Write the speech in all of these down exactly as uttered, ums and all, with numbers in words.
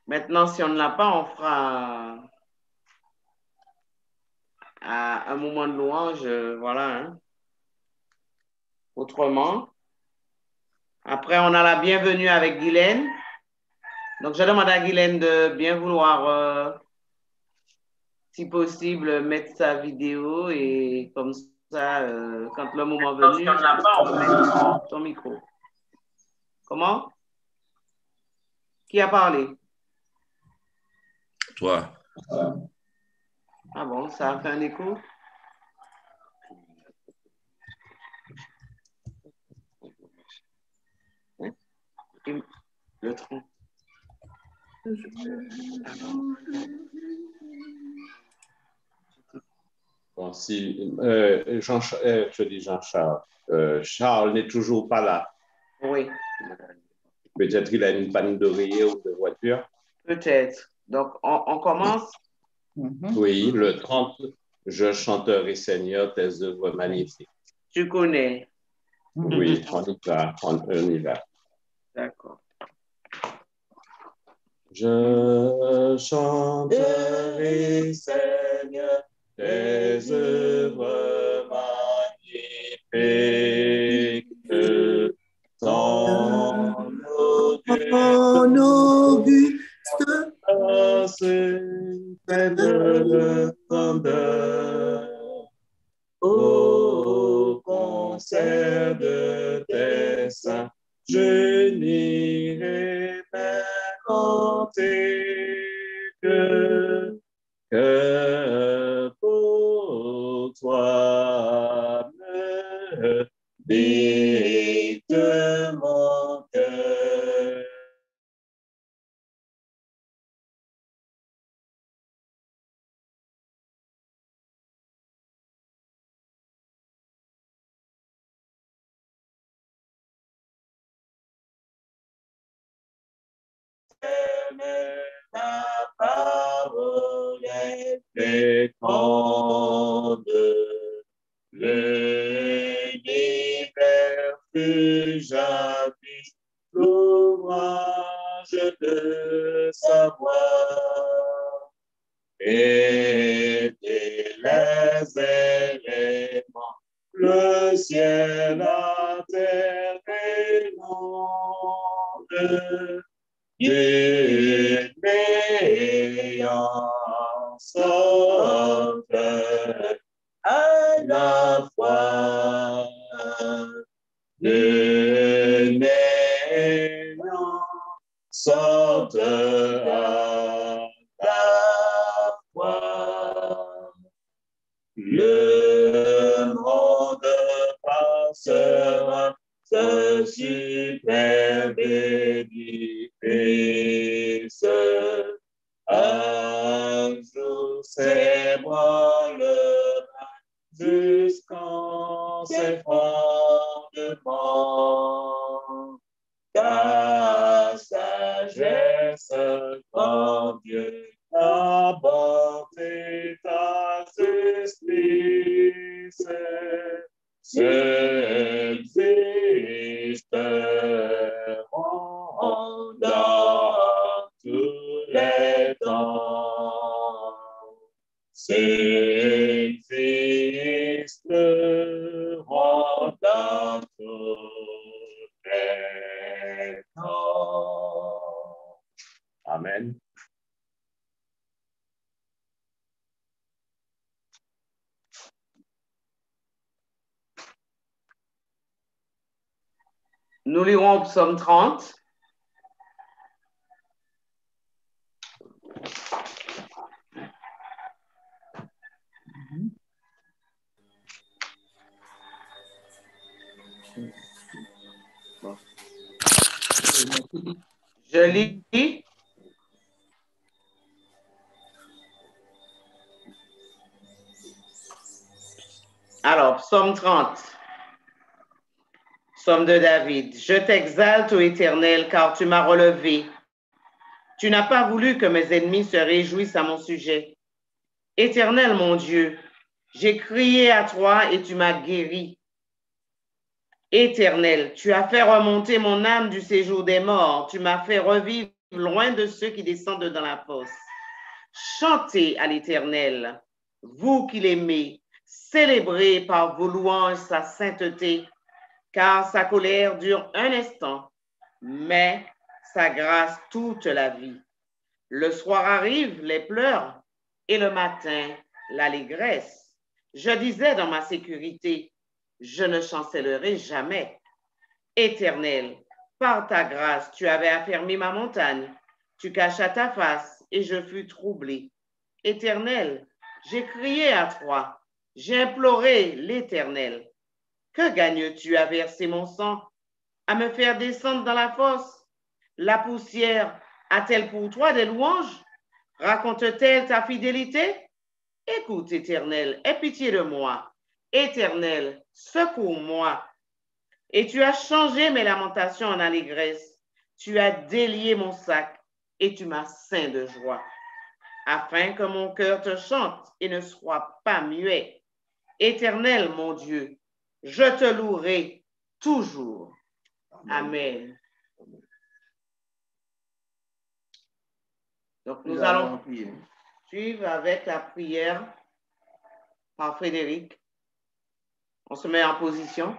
Maintenant, si on ne l'a pas, on fera à un moment de louange, voilà. Hein. Autrement, après, on a la bienvenue avec Guylaine. Donc, je demande à Guylaine de bien vouloir, euh, si possible, mettre sa vidéo et comme ça, euh, quand le moment venu, on n'a pas, on met ton micro. Comment? Qui a parlé? Toi. Ah bon, ça a fait un écho? Le tronc. Bon, si euh, Jean, euh, je dis Jean-Charles, euh, Charles n'est toujours pas là. Oui. Peut-être qu'il a une panne d'oreiller ou de voiture. Peut-être. Donc, on, on commence? Mm-hmm. Oui, le trente, je chanterai Seigneur tes œuvres magnifiques. Tu connais? Oui, on y va, on, on y va. D'accord. Je chanterai Seigneur tes œuvres magnifiques, ton auguste de grandeur, au concert de tes saints, je n'irai pas compter que, que pour toi me dicte mon cœur. La parole est féconde, l'univers fut jadis l'ouvrage de savoir, et les éléments, le ciel, la terre et l'onde, d'une méance à la fois, d'une méance à la fois. Le monde passera, ce superbe édifice. Un jour s'ébranlera jusqu'en ses fondements. Ta sagesse, grand Dieu, ta bonté, ta justice subsisteront dans tous les temps. Subsisteront dans tous les temps. Amen. Nous lirons au psaume trente. Je lis. Alors, psaume trente. Psaume de David. Je t'exalte, ô Éternel, car tu m'as relevé. Tu n'as pas voulu que mes ennemis se réjouissent à mon sujet. Éternel, mon Dieu, j'ai crié à toi et tu m'as guéri. Éternel, tu as fait remonter mon âme du séjour des morts. Tu m'as fait revivre loin de ceux qui descendent dans la fosse. Chantez à l'Éternel, vous qui l'aimez, célébrez par vos louanges sa sainteté, car sa colère dure un instant, mais sa grâce toute la vie. Le soir arrive, les pleurs, et le matin, l'allégresse. Je disais dans ma sécurité, je ne chancellerai jamais. Éternel, par ta grâce, tu avais affermi ma montagne. Tu cachas ta face et je fus troublé. Éternel, j'ai crié à toi. J'ai imploré l'Éternel. Que gagnes-tu à verser mon sang, à me faire descendre dans la fosse? La poussière a-t-elle pour toi des louanges? Raconte-t-elle ta fidélité? Écoute, Éternel, aie pitié de moi. Éternel, secours-moi. Et tu as changé mes lamentations en allégresse. Tu as délié mon sac et tu m'as ceint de joie, afin que mon cœur te chante et ne soit pas muet. Éternel, mon Dieu, je te louerai toujours. Amen. Amen. Donc, nous, nous allons prier. Suivre avec la prière par Frédéric. On se met en position.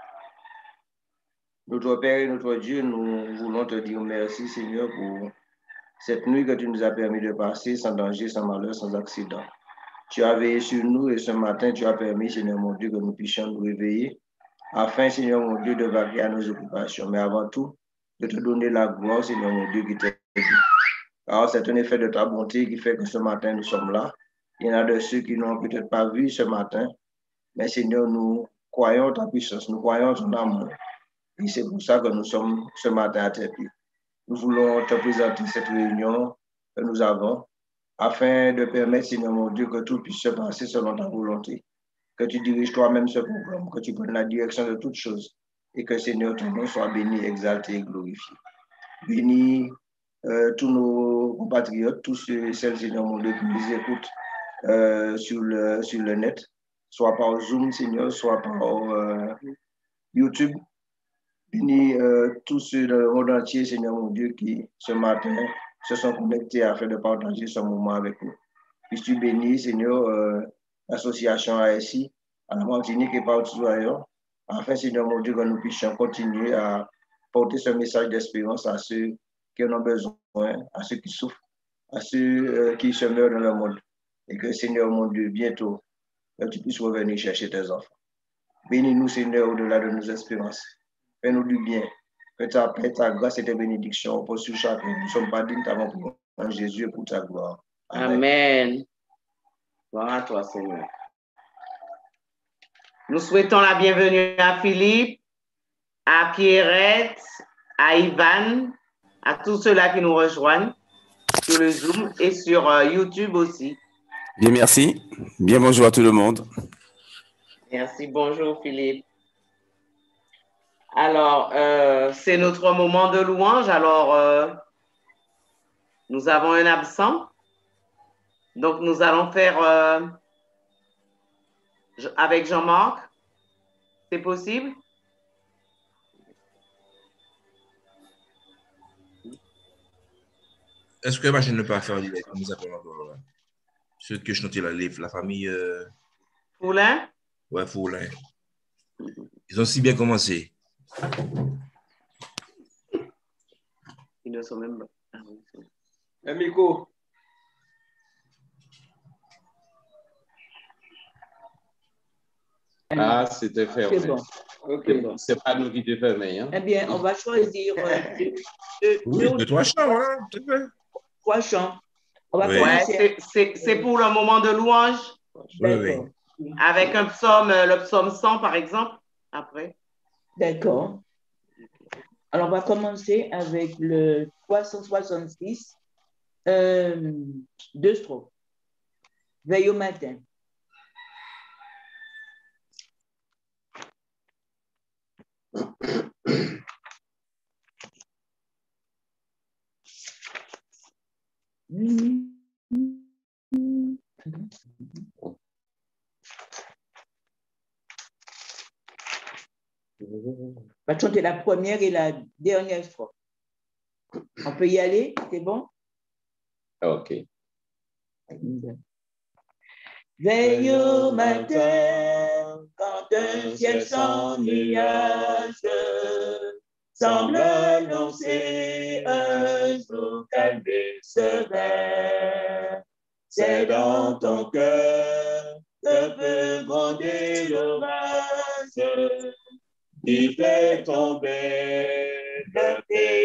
Notre Père et notre Dieu, nous voulons te dire merci, Seigneur, pour cette nuit que tu nous as permis de passer sans danger, sans malheur, sans accident. Tu as veillé sur nous et ce matin, tu as permis, Seigneur mon Dieu, que nous puissions nous réveiller afin, Seigneur mon Dieu, de vaquer à nos occupations. Mais avant tout, de te donner la gloire, Seigneur mon Dieu, qui t'est due. Alors, c'est un effet de ta bonté qui fait que ce matin, nous sommes là. Il y en a de ceux qui n'ont peut-être pas vu ce matin, mais Seigneur, nous croyons ta puissance, nous croyons ton amour. Et c'est pour ça que nous sommes ce matin à tes pieds. Nous voulons te présenter cette réunion que nous avons afin de permettre, Seigneur mon Dieu, que tout puisse se passer selon ta volonté. Que tu diriges toi-même ce programme, que tu prennes la direction de toutes choses et que, Seigneur, ton nom soit béni, exalté et glorifié. Bénis euh, tous nos compatriotes, tous ceux et celles, Seigneur mon Dieu, qui nous écoutent euh, sur, le, sur le net, soit par Zoom, Seigneur, soit par euh, YouTube. Bénis euh, tous ceux dans le monde entier, Seigneur mon Dieu, qui ce matin se sont connectés afin de partager ce moment avec nous. Puisses-tu bénir, Seigneur, euh, l'association A S I, à la Martinique et partout ailleurs, afin, Seigneur mon Dieu, que nous puissions continuer à porter ce message d'espérance à ceux qui en ont besoin, à ceux qui souffrent, à ceux euh, qui se meurent dans le monde. Et que, Seigneur mon Dieu, bientôt, que tu puisses revenir chercher tes enfants. Bénis-nous, Seigneur, au-delà de nos espérances. Fais-nous du bien. Que ta paix, ta grâce et tes bénédictions reposent sur chacun. Nous ne sommes pas dignes d'avant pour en Jésus et pour ta gloire. Amen. Amen. Gloire à toi, Seigneur. Nous souhaitons la bienvenue à Philippe, à Pierrette, à Ivan, à tous ceux-là qui nous rejoignent sur le Zoom et sur euh, YouTube aussi. Bien, merci. Bien, bonjour à tout le monde. Merci, bonjour Philippe. Alors, euh, c'est notre moment de louange. Alors, euh, nous avons un absent. Donc, nous allons faire euh, avec Jean-Marc. C'est possible? Est-ce que je ne peux pas faire direct? Nous appelons encore. Ceux que je notais la, la famille. Euh... Foulin? Ouais, Foulin. Ils ont si bien commencé. Ils ne sont même pas. Un micro. Ah, c'était fermé. C'est bon. Okay. Bon. C'est pas nous qui te fermé. Hein? Eh bien, on va choisir euh, deux, deux, oui, deux, deux, trois chants, voilà. Trois chants. On va oui. Ouais, c'est pour le moment de louange. Oui, oui. Avec un psaume, le psaume cent, par exemple, après. D'accord. Alors, on va commencer avec le trois cent soixante-six, euh, deux strophes. Veille au matin. On va chanter la première et la dernière strophe. On peut y aller? C'est bon? OK. Veille au matin, quand un ciel sans nuage semble annoncer un jour calme et serein. C'est dans ton cœur que peut gronder l'orage qui fait tomber le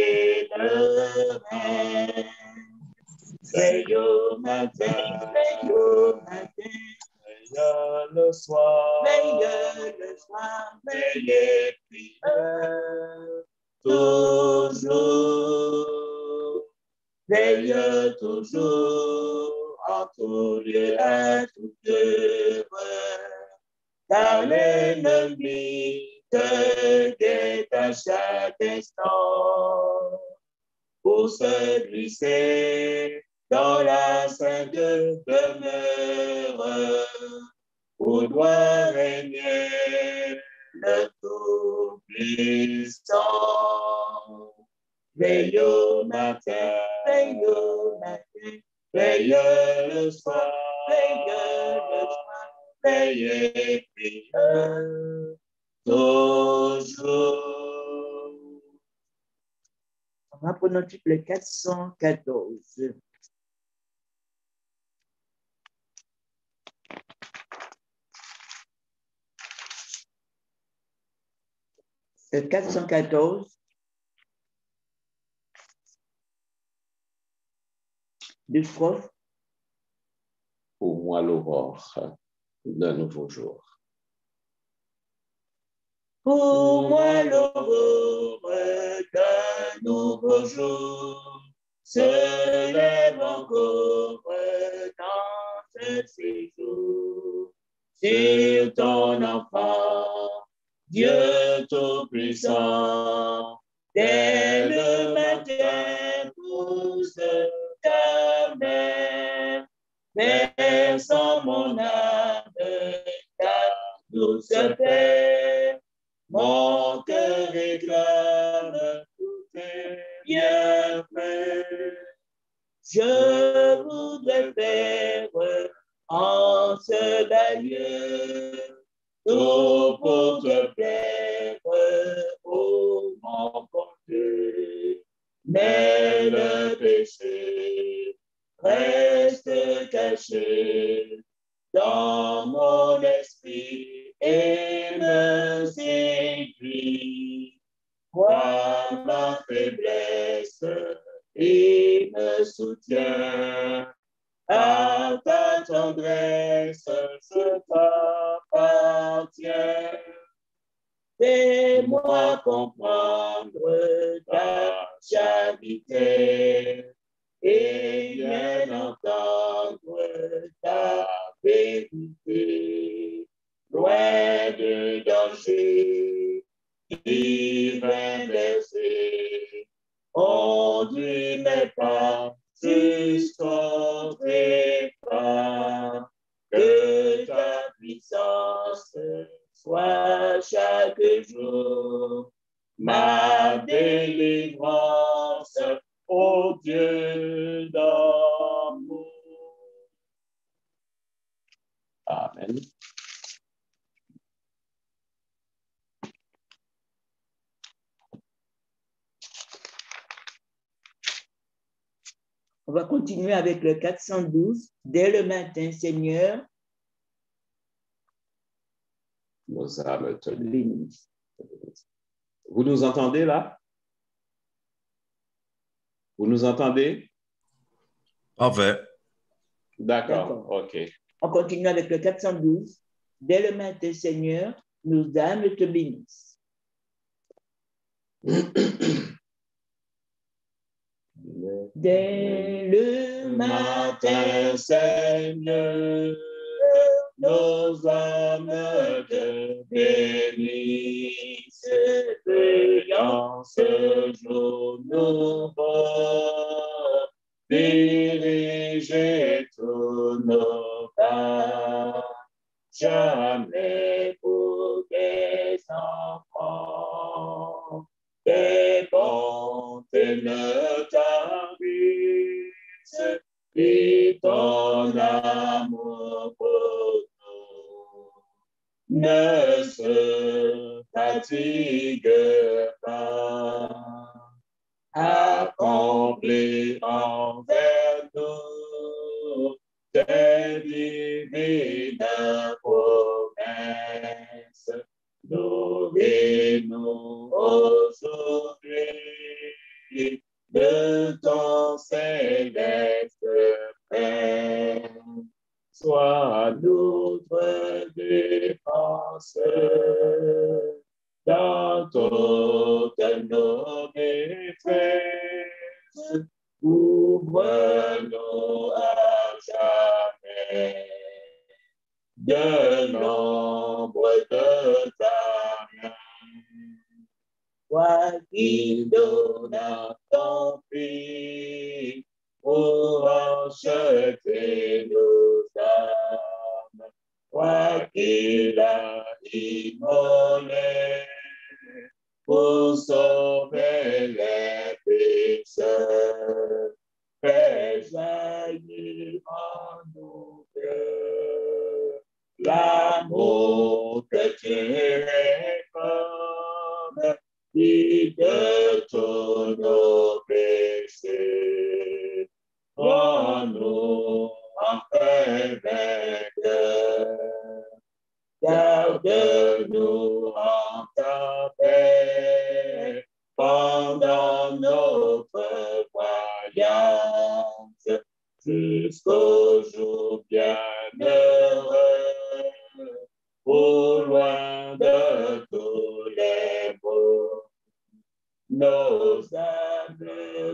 pélerin. Veille au matin, veille au matin, Veille le soir, veille le soir, veille prière, toujours, veille toujours, en tout lieu, à toute heure, car l'ennemi te guette à chaque instant pour se glisser dans la sainte demeure où doit régner le Tout-Puissant. Veille au matin, veille au matin, veille le soir, veille le soir, veille et prière, toujours. Rapprenons le quatre cent quatorze. Le quatre cent quatorze. Deux strophes. Pour moi, l'aurore d'un nouveau jour. Pour moi, l'aurore d'un nouveau jour se lève encore dans ce séjour. Sur ton enfant, Dieu Tout-Puissant, dès le matin pousse ta main, versant mon âme ta douce paix. Mon cœur réclame tous tes bienfaits. Je voudrais faire en ce bel lieu tout pour te plaire, ô mon bon Dieu. Mais le péché reste caché dans mon esprit et me séduit. Vois ma faiblesse et me soutiens. À ta tendresse, je t'appartiens. Fais-moi comprendre ta charité et bien entendre ta vérité. Loin de danger, divin berger, conduis mes pas jusqu'au trépas. Que ta puissance soit chaque jour ma délivrance, ô Dieu d'amour. Amen. On va continuer avec le quatre cent douze. Dès le matin, Seigneur, Nos âmes te bénissent. Vous nous entendez là? Vous nous entendez? Parfait. D'accord, OK. On continue avec le quatre cent douze. Dès le matin, Seigneur, nos âmes te bénissent. Dès le matin, Seigneur, nos âmes te bénissent. Veillant ce jour nouveau, dirigez tous nos pas, jamais pour des enfants. Tes bontés ne et ton amour pour nous ne se fatigue pas. Accomplis envers nous tes divines promesses. Nourris-nous aujourd'hui de ton céleste Père. Sois notre défense dans toutes nos détresses. Ouvre-nous à jamais de l'ombre de ta main. Toi qui donnes ton Fils pour racheter nos âmes, toi qui l'as immolé pour sauver les pécheurs, fais jaillir en nous l'amour que tu réclames, qui de tous nos péchés, rends-nous enfin vainqueurs. Garde-nous en ta paix pendant notre voyage jusqu'au jour bienheureux, au loin de tous les maux. Nos âmes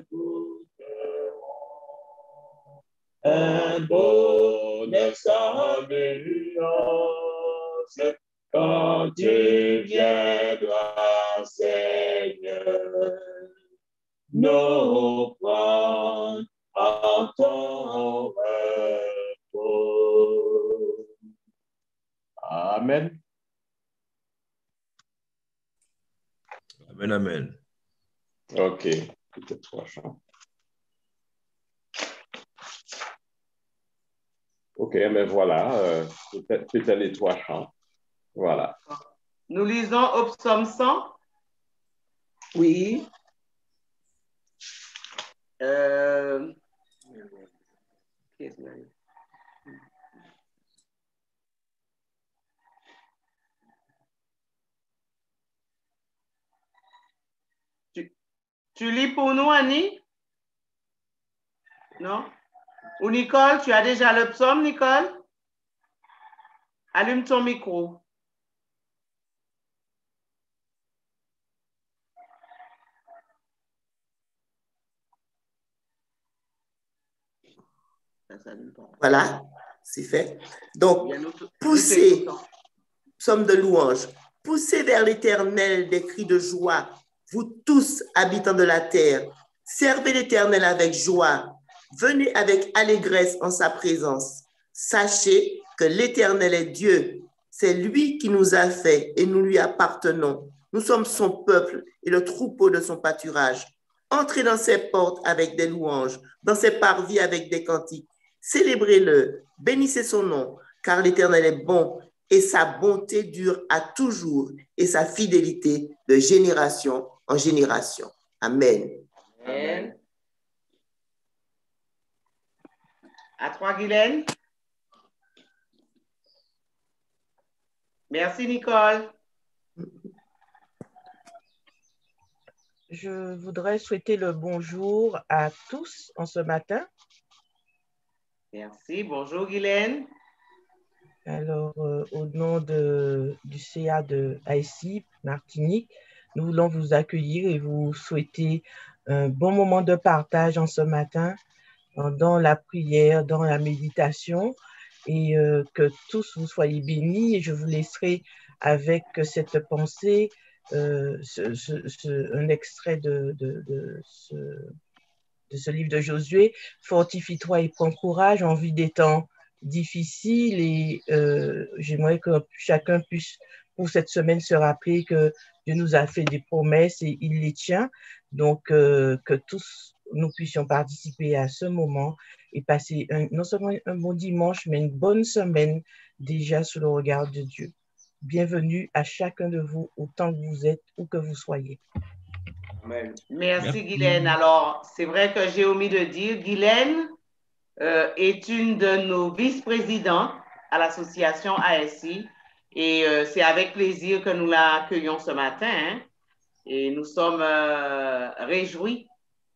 goûteront un bonheur sans nuance quand tu viendras, Seigneur, nous prendre en ton repos. Amen. Amen, amen. OK. C'était trois chants. OK, mais voilà, euh, c'était les trois chants. Voilà. Nous lisons au psaume cent. Oui. Euh... Tu, tu lis pour nous, Annie? Non? Ou Nicole, tu as déjà le psaume, Nicole? Allume ton micro. Voilà, c'est fait. Donc, poussez, psaume de louange, poussez vers l'Éternel des cris de joie, vous tous habitants de la terre, servez l'Éternel avec joie, venez avec allégresse en sa présence. Sachez que l'Éternel est Dieu, c'est lui qui nous a fait et nous lui appartenons. Nous sommes son peuple et le troupeau de son pâturage. Entrez dans ses portes avec des louanges, dans ses parvis avec des cantiques. Célébrez-le, bénissez son nom, car l'Éternel est bon et sa bonté dure à toujours et sa fidélité de génération en génération. Amen. Amen. À toi, Guylaine. Merci, Nicole. Je voudrais souhaiter le bonjour à tous en ce matin. Merci. Bonjour, Guylaine. Alors, euh, au nom de, du C A de Haïti, Martinique, nous voulons vous accueillir et vous souhaiter un bon moment de partage en ce matin, dans la prière, dans la méditation, et euh, que tous vous soyez bénis. Et je vous laisserai avec cette pensée, euh, ce, ce, ce, un extrait de, de, de, ce, de ce livre de Josué. Fortifie-toi et prends courage en vue des temps difficiles. Et euh, j'aimerais que chacun puisse, pour cette semaine, se rappeler que Dieu nous a fait des promesses et il les tient. Donc, euh, que tous nous puissions participer à ce moment et passer un, non seulement un bon dimanche, mais une bonne semaine déjà sous le regard de Dieu. Bienvenue à chacun de vous, autant que vous êtes, où que vous soyez. Amen. Merci, Guylaine. Alors, c'est vrai que j'ai omis de dire, Guylaine euh, est une de nos vice-présidentes à l'association A S I et euh, c'est avec plaisir que nous l'accueillons ce matin hein, et nous sommes euh, réjouis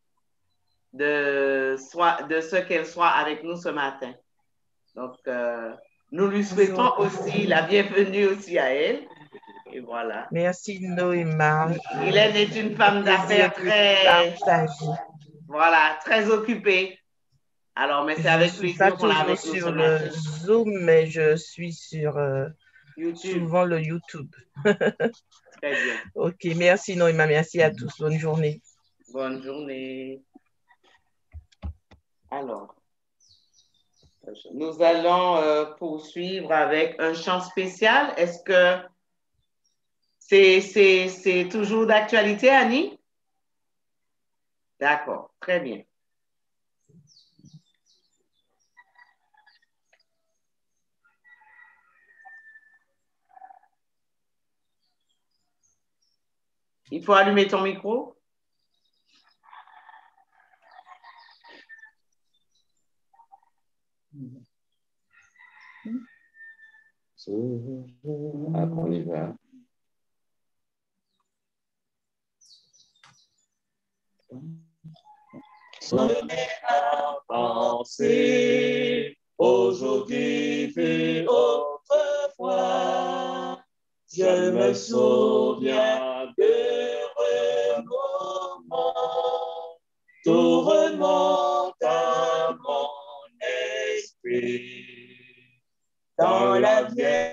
de, soit, de ce qu'elle soit avec nous ce matin. Donc, euh, nous lui souhaitons aussi la bienvenue aussi à elle. Et voilà. Merci Noéma. Guylaine est une femme d'affaires très, voilà, très occupée. Alors, mais c'est avec plaisir qu'on l'a avec nous sur le Zoom, mais je suis sur euh, YouTube. Souvent le YouTube. Très bien. Ok, merci Noéma, merci à tous. Bonne journée. Bonne journée. Alors, nous allons euh, poursuivre avec un chant spécial. Est-ce que c'est, c'est, c'est toujours d'actualité, Annie? D'accord, très bien. Il faut allumer ton micro. Ah, on y va. Sonner à penser, aujourd'hui vu autrefois, je me souviens d'heureux moments, tout remonte à mon esprit, dans la vieille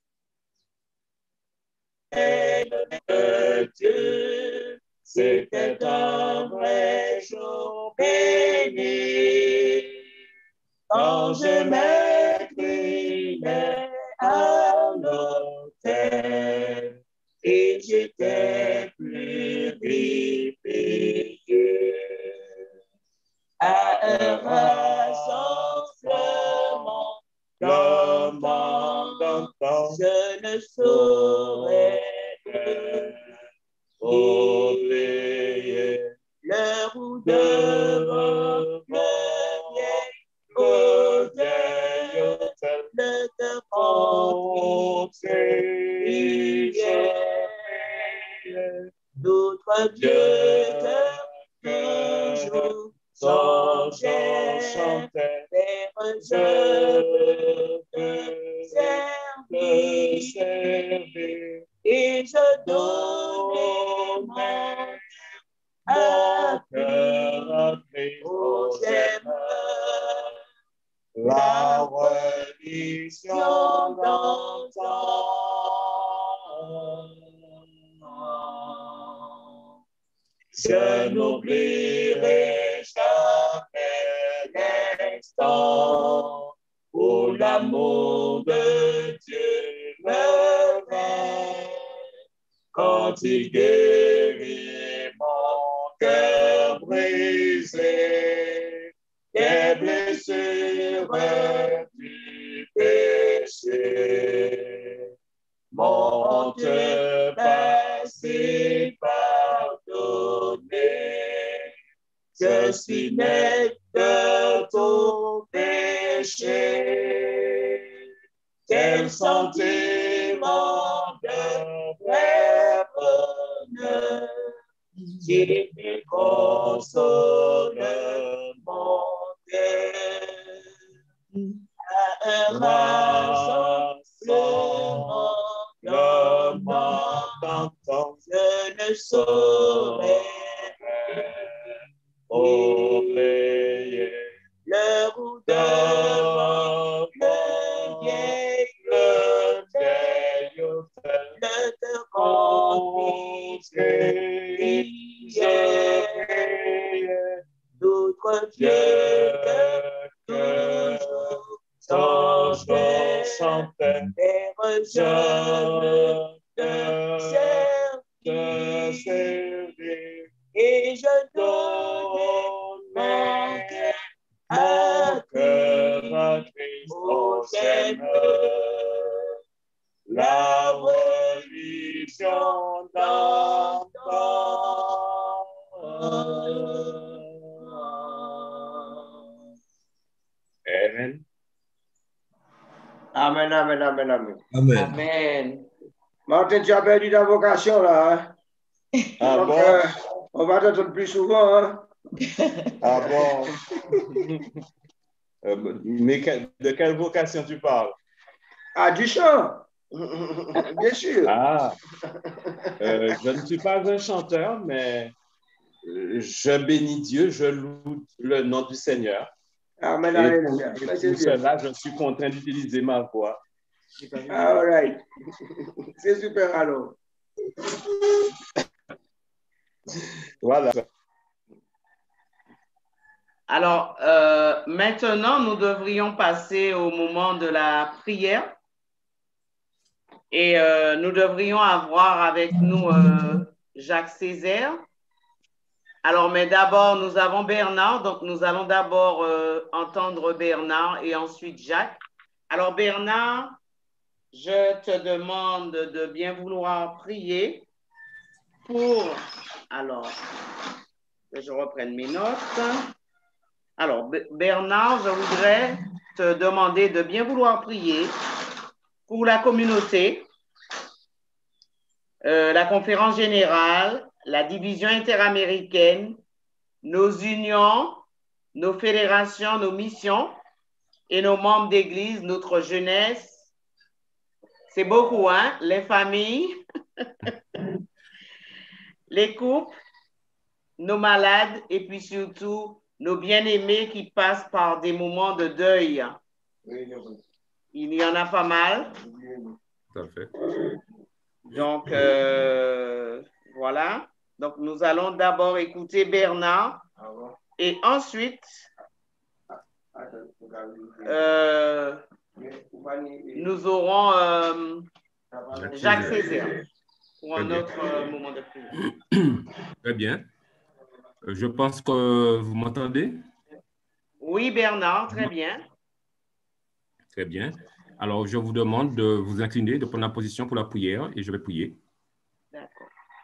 de Dieu. C'était un vrai jour béni, quand je m'inclinais à l'autel et j'étais purifié. À un rassemblement, je ne saurais oublier l'heure où devant le vieil autel le te rencontrer. D'autres dieux que toujours songeaient, vers je te servir et je donnais mon mon cœur à oh, j'aime la religion d'antan. Je n'oublierai jamais l'instant où l'amour de Dieu me vint, quand il guérit mon cœur brisé, des blessures du péché. Mon Dieu passé pardonné, je suis net de ton péché. Quel sentiment de vrai bonheur qui me console mon cœur. À un rassemblement, je ne saurais oublier l'heure où devant le vieil autel ne te rencontrer. D'autres dieux que toujours chantaient, vers je te servir et je donnais Christ, ô Seigneur, la religion d'entendre. Amen. Amen, amen, amen, amen. Amen. Amen. Martin, tu as perdu ta vocation là. Hein? Ah Donc, bon? euh, on va t'entendre plus souvent. Hein? Ah bon? euh, mais que, de quelle vocation tu parles? Ah, du chant. Bien sûr. Ah, euh, je ne suis pas un chanteur, mais je bénis Dieu, je loue le nom du Seigneur. Amen, Et amen. pour, et pour cela, je suis contraint d'utiliser ma voix. All right. C'est super alors. Voilà. Alors, euh, maintenant, nous devrions passer au moment de la prière. Et euh, nous devrions avoir avec nous euh, Jacques Césaire. Alors, mais d'abord, nous avons Bernard. Donc, nous allons d'abord euh, entendre Bernard et ensuite Jacques. Alors, Bernard, je te demande de bien vouloir prier pour... Alors, que je reprenne mes notes. Alors, Bernard, je voudrais te demander de bien vouloir prier pour la communauté, euh, la conférence générale, la division interaméricaine, nos unions, nos fédérations, nos missions et nos membres d'église, notre jeunesse. C'est beaucoup, hein? Les familles, les couples, nos malades et puis surtout nos bien-aimés qui passent par des moments de deuil. Il y en a pas mal. Tout à fait. Donc, euh, voilà. Donc, nous allons d'abord écouter Bernard et ensuite, euh, nous aurons euh, Jacques Césaire pour un autre euh, moment de prière. Très bien. Je pense que vous m'entendez? Oui, Bernard, très bien. Très bien. Alors, je vous demande de vous incliner, de prendre la position pour la prière et je vais prier. D'accord.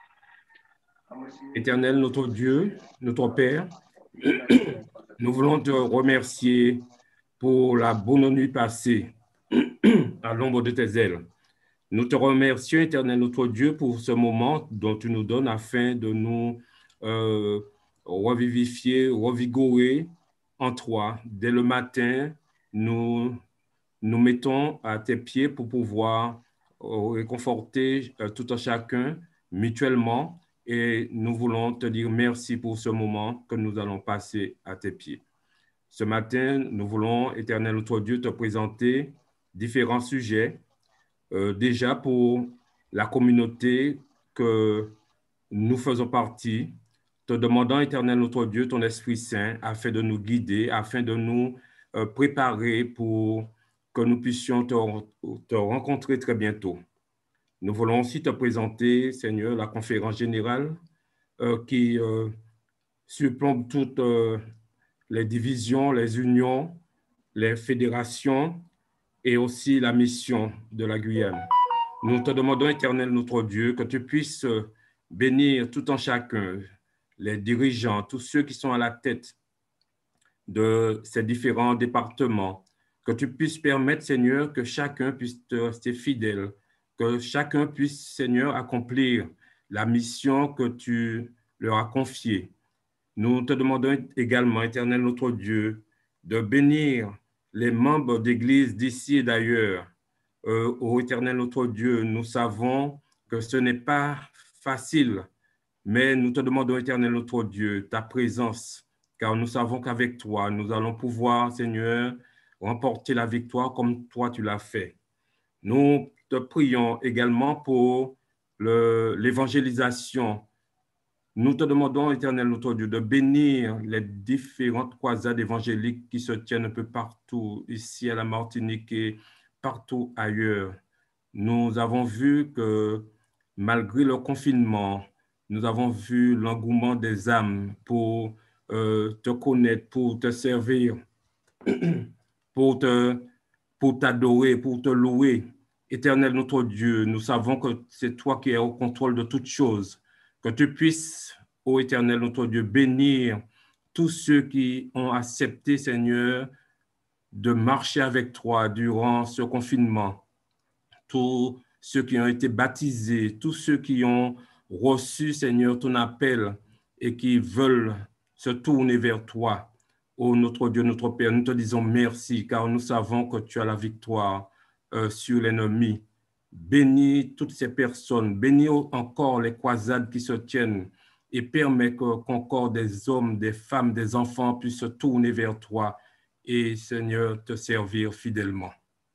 Éternel, notre Dieu, notre Père, nous voulons te remercier pour la bonne nuit passée à l'ombre de tes ailes. Nous te remercions, Éternel, notre Dieu, pour ce moment dont tu nous donnes afin de nous euh, revivifier, revigorer en toi. Dès le matin, nous nous mettons à tes pieds pour pouvoir euh, réconforter euh, tout un chacun mutuellement. Et nous voulons te dire merci pour ce moment que nous allons passer à tes pieds. Ce matin, nous voulons, Éternel notre Dieu, te présenter différents sujets. Euh, déjà pour la communauté que nous faisons partie, te demandant, Éternel notre Dieu, ton Esprit Saint, afin de nous guider, afin de nous euh, préparer pour que nous puissions te, te rencontrer très bientôt. Nous voulons aussi te présenter, Seigneur, la conférence générale euh, qui euh, surplombe toutes euh, les divisions, les unions, les fédérations et aussi la mission de la Guyane. Nous te demandons, Éternel notre Dieu, que tu puisses bénir tout en chacun, les dirigeants, tous ceux qui sont à la tête de ces différents départements, que tu puisses permettre, Seigneur, que chacun puisse te rester fidèle, que chacun puisse, Seigneur, accomplir la mission que tu leur as confiée. Nous te demandons également, Éternel notre Dieu, de bénir les membres d'Église d'ici et d'ailleurs. Euh, ô Éternel notre Dieu, nous savons que ce n'est pas facile, mais nous te demandons, Éternel notre Dieu, ta présence, car nous savons qu'avec toi, nous allons pouvoir, Seigneur, remporter la victoire comme toi tu l'as fait. Nous te prions également pour le, l'évangélisation. Nous te demandons, Éternel notre Dieu, de bénir les différentes croisades évangéliques qui se tiennent un peu partout, ici à la Martinique et partout ailleurs. Nous avons vu que malgré le confinement, nous avons vu l'engouement des âmes pour euh, te connaître, pour te servir. pour te, pour t'adorer, pour te louer. Éternel notre Dieu, nous savons que c'est toi qui es au contrôle de toutes choses. Que tu puisses, ô Éternel notre Dieu, bénir tous ceux qui ont accepté, Seigneur, de marcher avec toi durant ce confinement. Tous ceux qui ont été baptisés, tous ceux qui ont reçu, Seigneur, ton appel et qui veulent se tourner vers toi. Ô notre Dieu, notre Père, nous te disons merci car nous savons que tu as la victoire euh, sur l'ennemi. Bénis toutes ces personnes, bénis encore les croisades qui se tiennent et permets qu'encore des hommes, des femmes, des enfants puissent se tourner vers toi et, Seigneur, te servir fidèlement.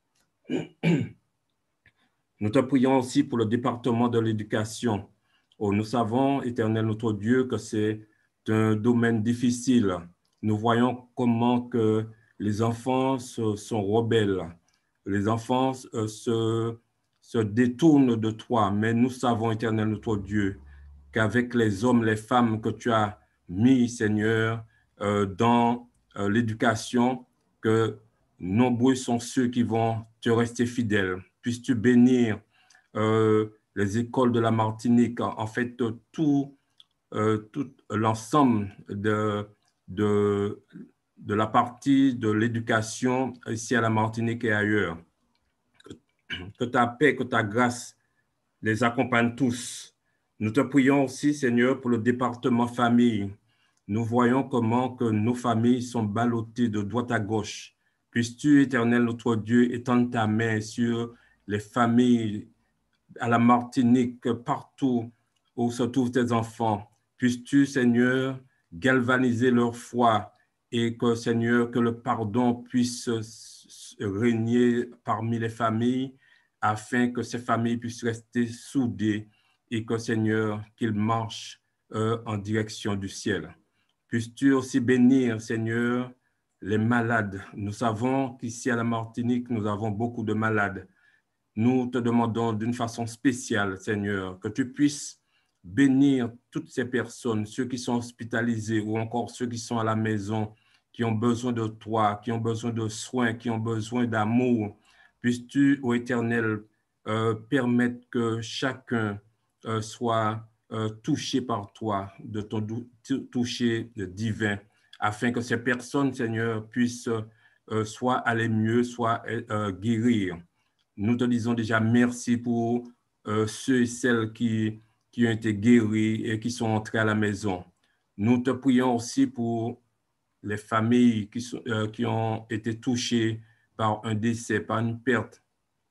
Nous te prions aussi pour le département de l'éducation. Oh, nous savons, Éternel notre Dieu, que c'est un domaine difficile. Nous voyons comment que les enfants se, sont rebelles. Les enfants euh, se, se détournent de toi. Mais nous savons, Éternel notre Dieu, qu'avec les hommes, les femmes que tu as mis, Seigneur, euh, dans euh, l'éducation, que nombreux sont ceux qui vont te rester fidèles. Puisses-tu bénir euh, les écoles de la Martinique, en, en fait, tout, euh, tout l'ensemble de, de, de la partie de l'éducation ici à la Martinique et ailleurs. Que, que ta paix, que ta grâce les accompagne tous. Nous te prions aussi, Seigneur, pour le département famille. Nous voyons comment que nos familles sont ballottées de droite à gauche. Puisses-tu, Éternel, notre Dieu, étendre ta main sur les familles à la Martinique, partout où se trouvent tes enfants. Puisses-tu, Seigneur, galvaniser leur foi et que, Seigneur, que le pardon puisse régner parmi les familles afin que ces familles puissent rester soudées et que, Seigneur, qu'ils marchent euh, en direction du ciel. Puisses-tu aussi bénir, Seigneur, les malades. Nous savons qu'ici à la Martinique, nous avons beaucoup de malades. Nous te demandons d'une façon spéciale, Seigneur, que tu puisses bénir toutes ces personnes, ceux qui sont hospitalisés ou encore ceux qui sont à la maison, qui ont besoin de toi, qui ont besoin de soins, qui ont besoin d'amour. Puisses-tu, ô Éternel, euh, permettre que chacun euh, soit euh, touché par toi, de ton toucher divin, afin que ces personnes, Seigneur, puissent euh, soit aller mieux, soit euh, guérir. Nous te disons déjà merci pour euh, ceux et celles qui, qui ont été guéris et qui sont entrés à la maison. Nous te prions aussi pour les familles qui, sont, euh, qui ont été touchées par un décès, par une perte.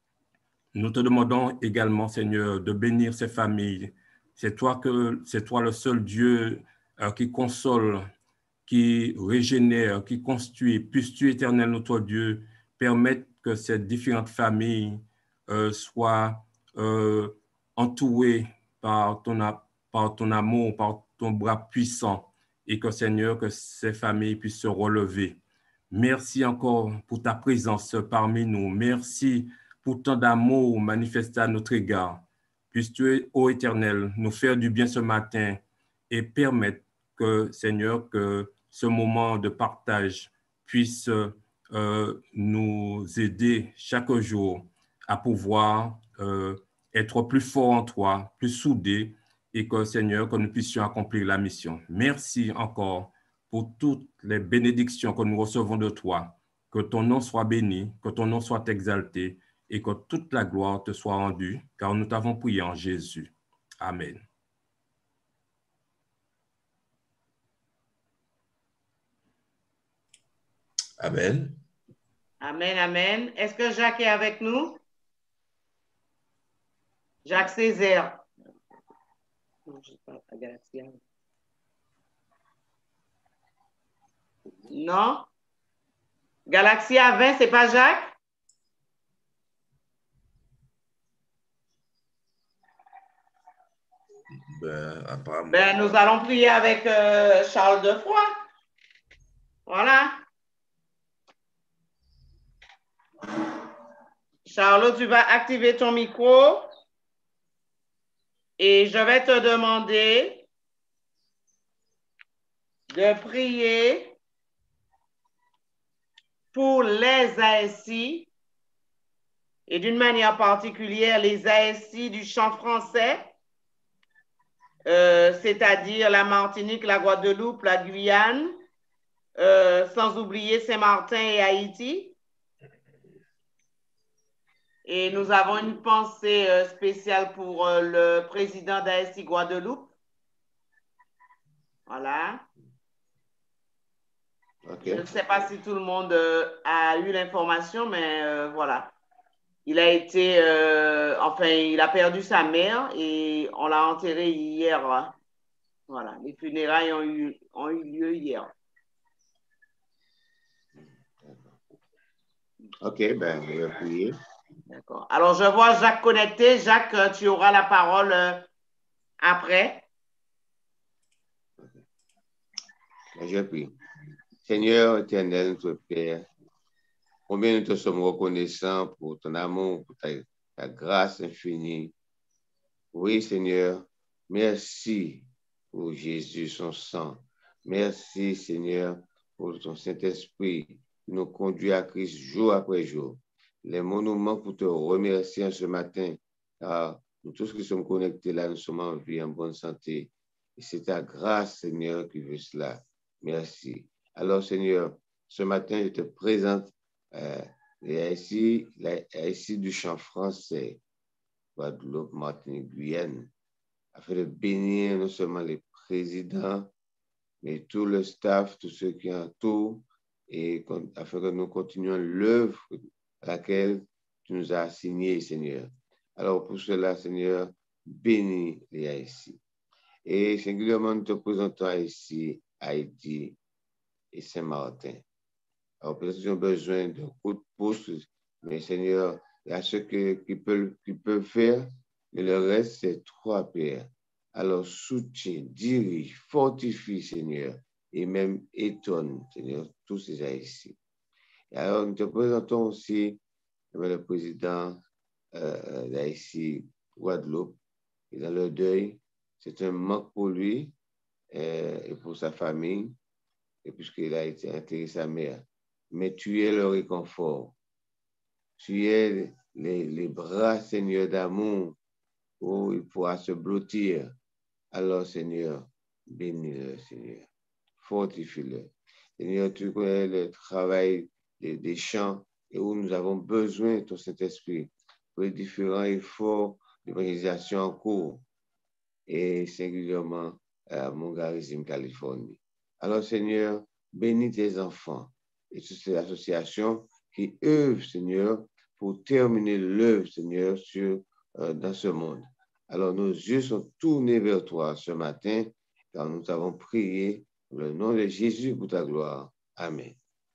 Nous te demandons également, Seigneur, de bénir ces familles. C'est toi, que, c'est toi le seul Dieu euh, qui console, qui régénère, qui construit. Puisses-tu, Éternel, notre Dieu, permettre que ces différentes familles euh, soient euh, entourées par ton, par ton amour, par ton bras puissant, et que, Seigneur, que ces familles puissent se relever. Merci encore pour ta présence parmi nous. Merci pour tant d'amour manifesté à notre égard. Puisses-tu, ô Éternel, nous faire du bien ce matin et permettre que, Seigneur, que ce moment de partage puisse euh, nous aider chaque jour à pouvoir euh, être plus forts en toi, plus soudés, et que, Seigneur, que nous puissions accomplir la mission. Merci encore pour toutes les bénédictions que nous recevons de toi. Que ton nom soit béni, que ton nom soit exalté, et que toute la gloire te soit rendue, car nous t'avons prié en Jésus. Amen. Amen. Amen, amen. Est-ce que Jacques est avec nous? Jacques Césaire. Non? Galaxia vingt, c'est pas Jacques? Ben, apparemment. Ben, nous allons prier avec euh, Charles Defroy. Voilà. Charles, tu vas activer ton micro et je vais te demander de prier pour les A S I et d'une manière particulière les A S I du champ français, euh, c'est-à-dire la Martinique, la Guadeloupe, la Guyane, euh, sans oublier Saint-Martin et Haïti. Et nous avons une pensée euh, spéciale pour euh, le président d'A S I Guadeloupe. Voilà. Okay. Je ne sais pas si tout le monde euh, a eu l'information, mais euh, voilà. Il a été, euh, enfin, il a perdu sa mère et on l'a enterré hier. Hein. Voilà. Les funérailles ont eu, ont eu lieu hier. OK, ben, je vais prier. D'accord. Alors, je vois Jacques connecté. Jacques, tu auras la parole euh, après. Okay. Je prie. Seigneur éternel, notre Père, combien nous te sommes reconnaissants pour ton amour, pour ta, ta grâce infinie. Oui, Seigneur, merci pour Jésus, son sang. Merci, Seigneur, pour ton Saint-Esprit qui nous conduit à Christ jour après jour. Les monuments pour te remercier ce matin, car nous tous qui sommes connectés là, nous sommes en vie, en bonne santé. Et c'est ta grâce, Seigneur, qui veut cela. Merci. Alors, Seigneur, ce matin, je te présente euh, les A S I, les A S I du champ français, Guadeloupe, Martinique, Guyane, afin de bénir non seulement les présidents, mais tout le staff, tous ceux qui entourent, et afin que nous continuions l'œuvre à laquelle tu nous as assigné, Seigneur. Alors, pour cela, Seigneur, bénis les A S I. Et singulièrement, nous te présentons ici Haïti et Saint-Martin. Alors, peut-être qu'ils ont besoin d'un coup de pouce, mais Seigneur, il y a ceux qui, qui, peuvent, qui peuvent faire, mais le reste, c'est toi, Père. Alors, soutiens, dirige, fortifie, Seigneur, et même étonne, Seigneur, tous ces Haïtiens. Et alors, nous te présentons aussi le président euh, d'Haïti, Guadeloupe, et dans le deuil, c'est un manque pour lui euh, et pour sa famille, et puisqu'il a été enterré sa mère. Mais tu es le réconfort. Tu es les, les bras, Seigneur, d'amour, où il pourra se blottir. Alors, Seigneur, bénis-le, Seigneur. Fortifie-le. Seigneur, tu connais le travail des, des champs et où nous avons besoin de ton Saint-Esprit pour les différents efforts d'évangélisation en cours et singulièrement à Mongarizim, Californie. Alors, Seigneur, bénis tes enfants et toutes ces associations qui œuvrent, Seigneur, pour terminer l'œuvre, Seigneur, sur, euh, dans ce monde. Alors, nos yeux sont tournés vers toi ce matin, car nous avons prié dans le nom de Jésus pour ta gloire. Amen.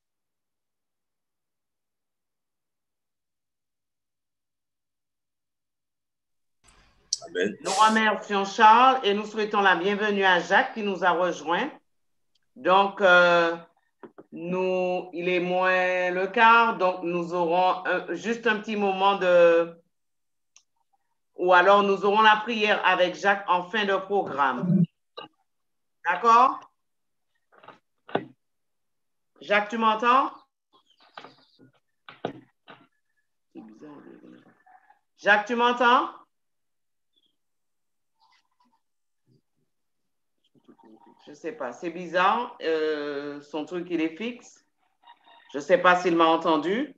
Amen. Nous remercions Charles et nous souhaitons la bienvenue à Jacques qui nous a rejoints. Donc, euh, nous, il est moins le quart, donc nous aurons un, juste un petit moment de... Ou alors nous aurons la prière avec Jacques en fin de programme. D'accord? Jacques, tu m'entends? Jacques, tu m'entends? Je ne sais pas, c'est bizarre. Euh, son truc, il est fixe. Je ne sais pas s'il m'a entendu.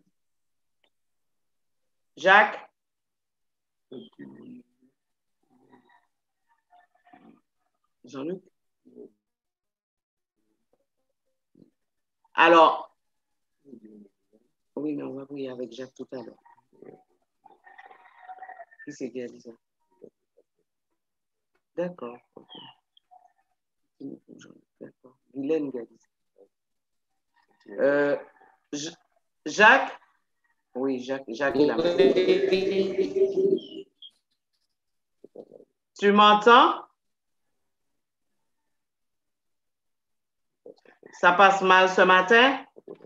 Jacques? Jean-Luc? Alors, oui, mais on va prier avec Jacques tout à l'heure. Qui c'est qui a dit ça? D'accord. D'accord. Guylaine qui a dit ça. Euh, Jacques? Oui, Jacques, Jacques est là. Tu m'entends? Ça passe mal ce matin?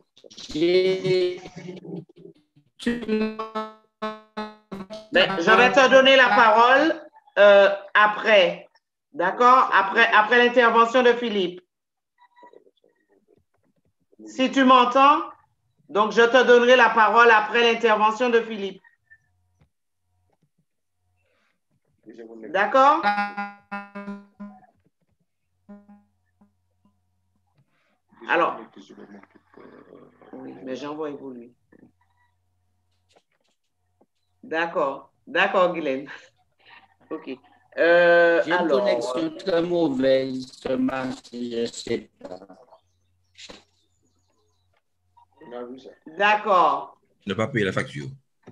Ben, je vais te donner la parole euh, après. D'accord? Après, après l'intervention de Philippe. Si tu m'entends? Donc, je te donnerai la parole après l'intervention de Philippe. D'accord? Alors, oui, mais j'envoie pour lui. D'accord, d'accord, Guylaine. OK. Euh, J'ai une alors, connexion très mauvaise ce mardi, je ne sais pas. D'accord. Ne pas payer la facture.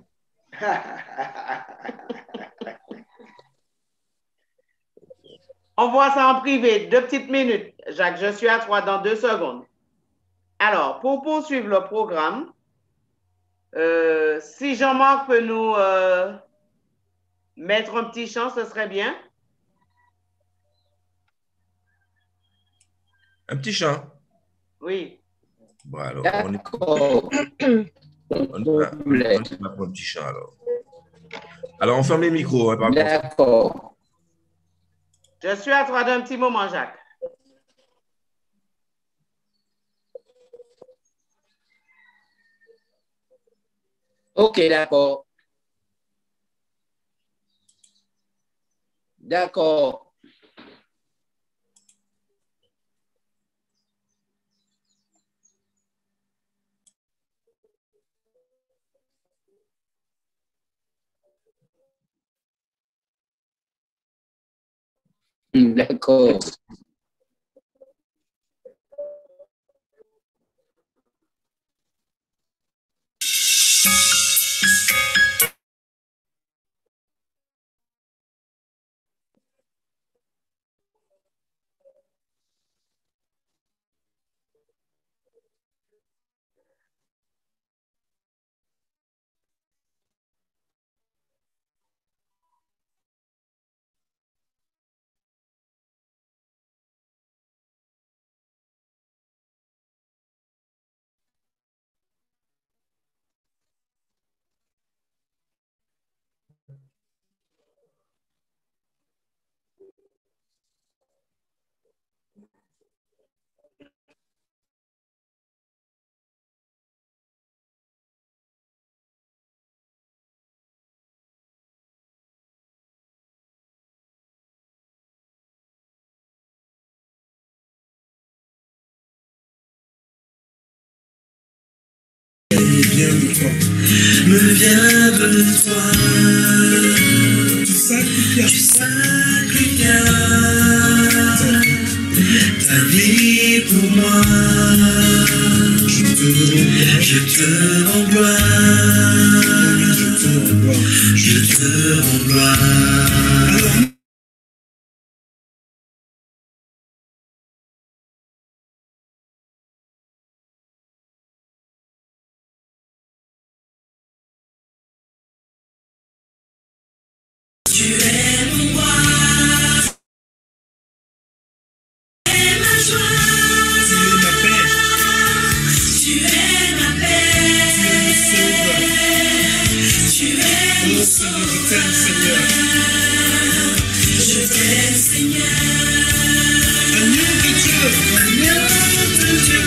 On voit ça en privé. Deux petites minutes. Jacques, je suis à toi dans deux secondes. Alors, pour poursuivre le programme, euh, si Jean-Marc peut nous euh, mettre un petit chant, ce serait bien. Un petit chant? Oui. Bon, alors, on est... on va pour un petit chant, alors. Alors, on ferme les micros. Hein, D'accord. Je suis à toi d'un petit moment, Jacques. OK, d'accord. D'accord. D'accord. Me vient de toi, tu sacrifias, tu sacrifias ta vie pour moi. Je te rends, je te rends gloire, je te rends gloire, je te rends gloire. Alors, tu es mon roi, tu es ma joie, tu es ma paix, tu es mon sauveur, tu es mon Seigneur, je t'aime Seigneur, agneau de Dieu, agneau de Dieu,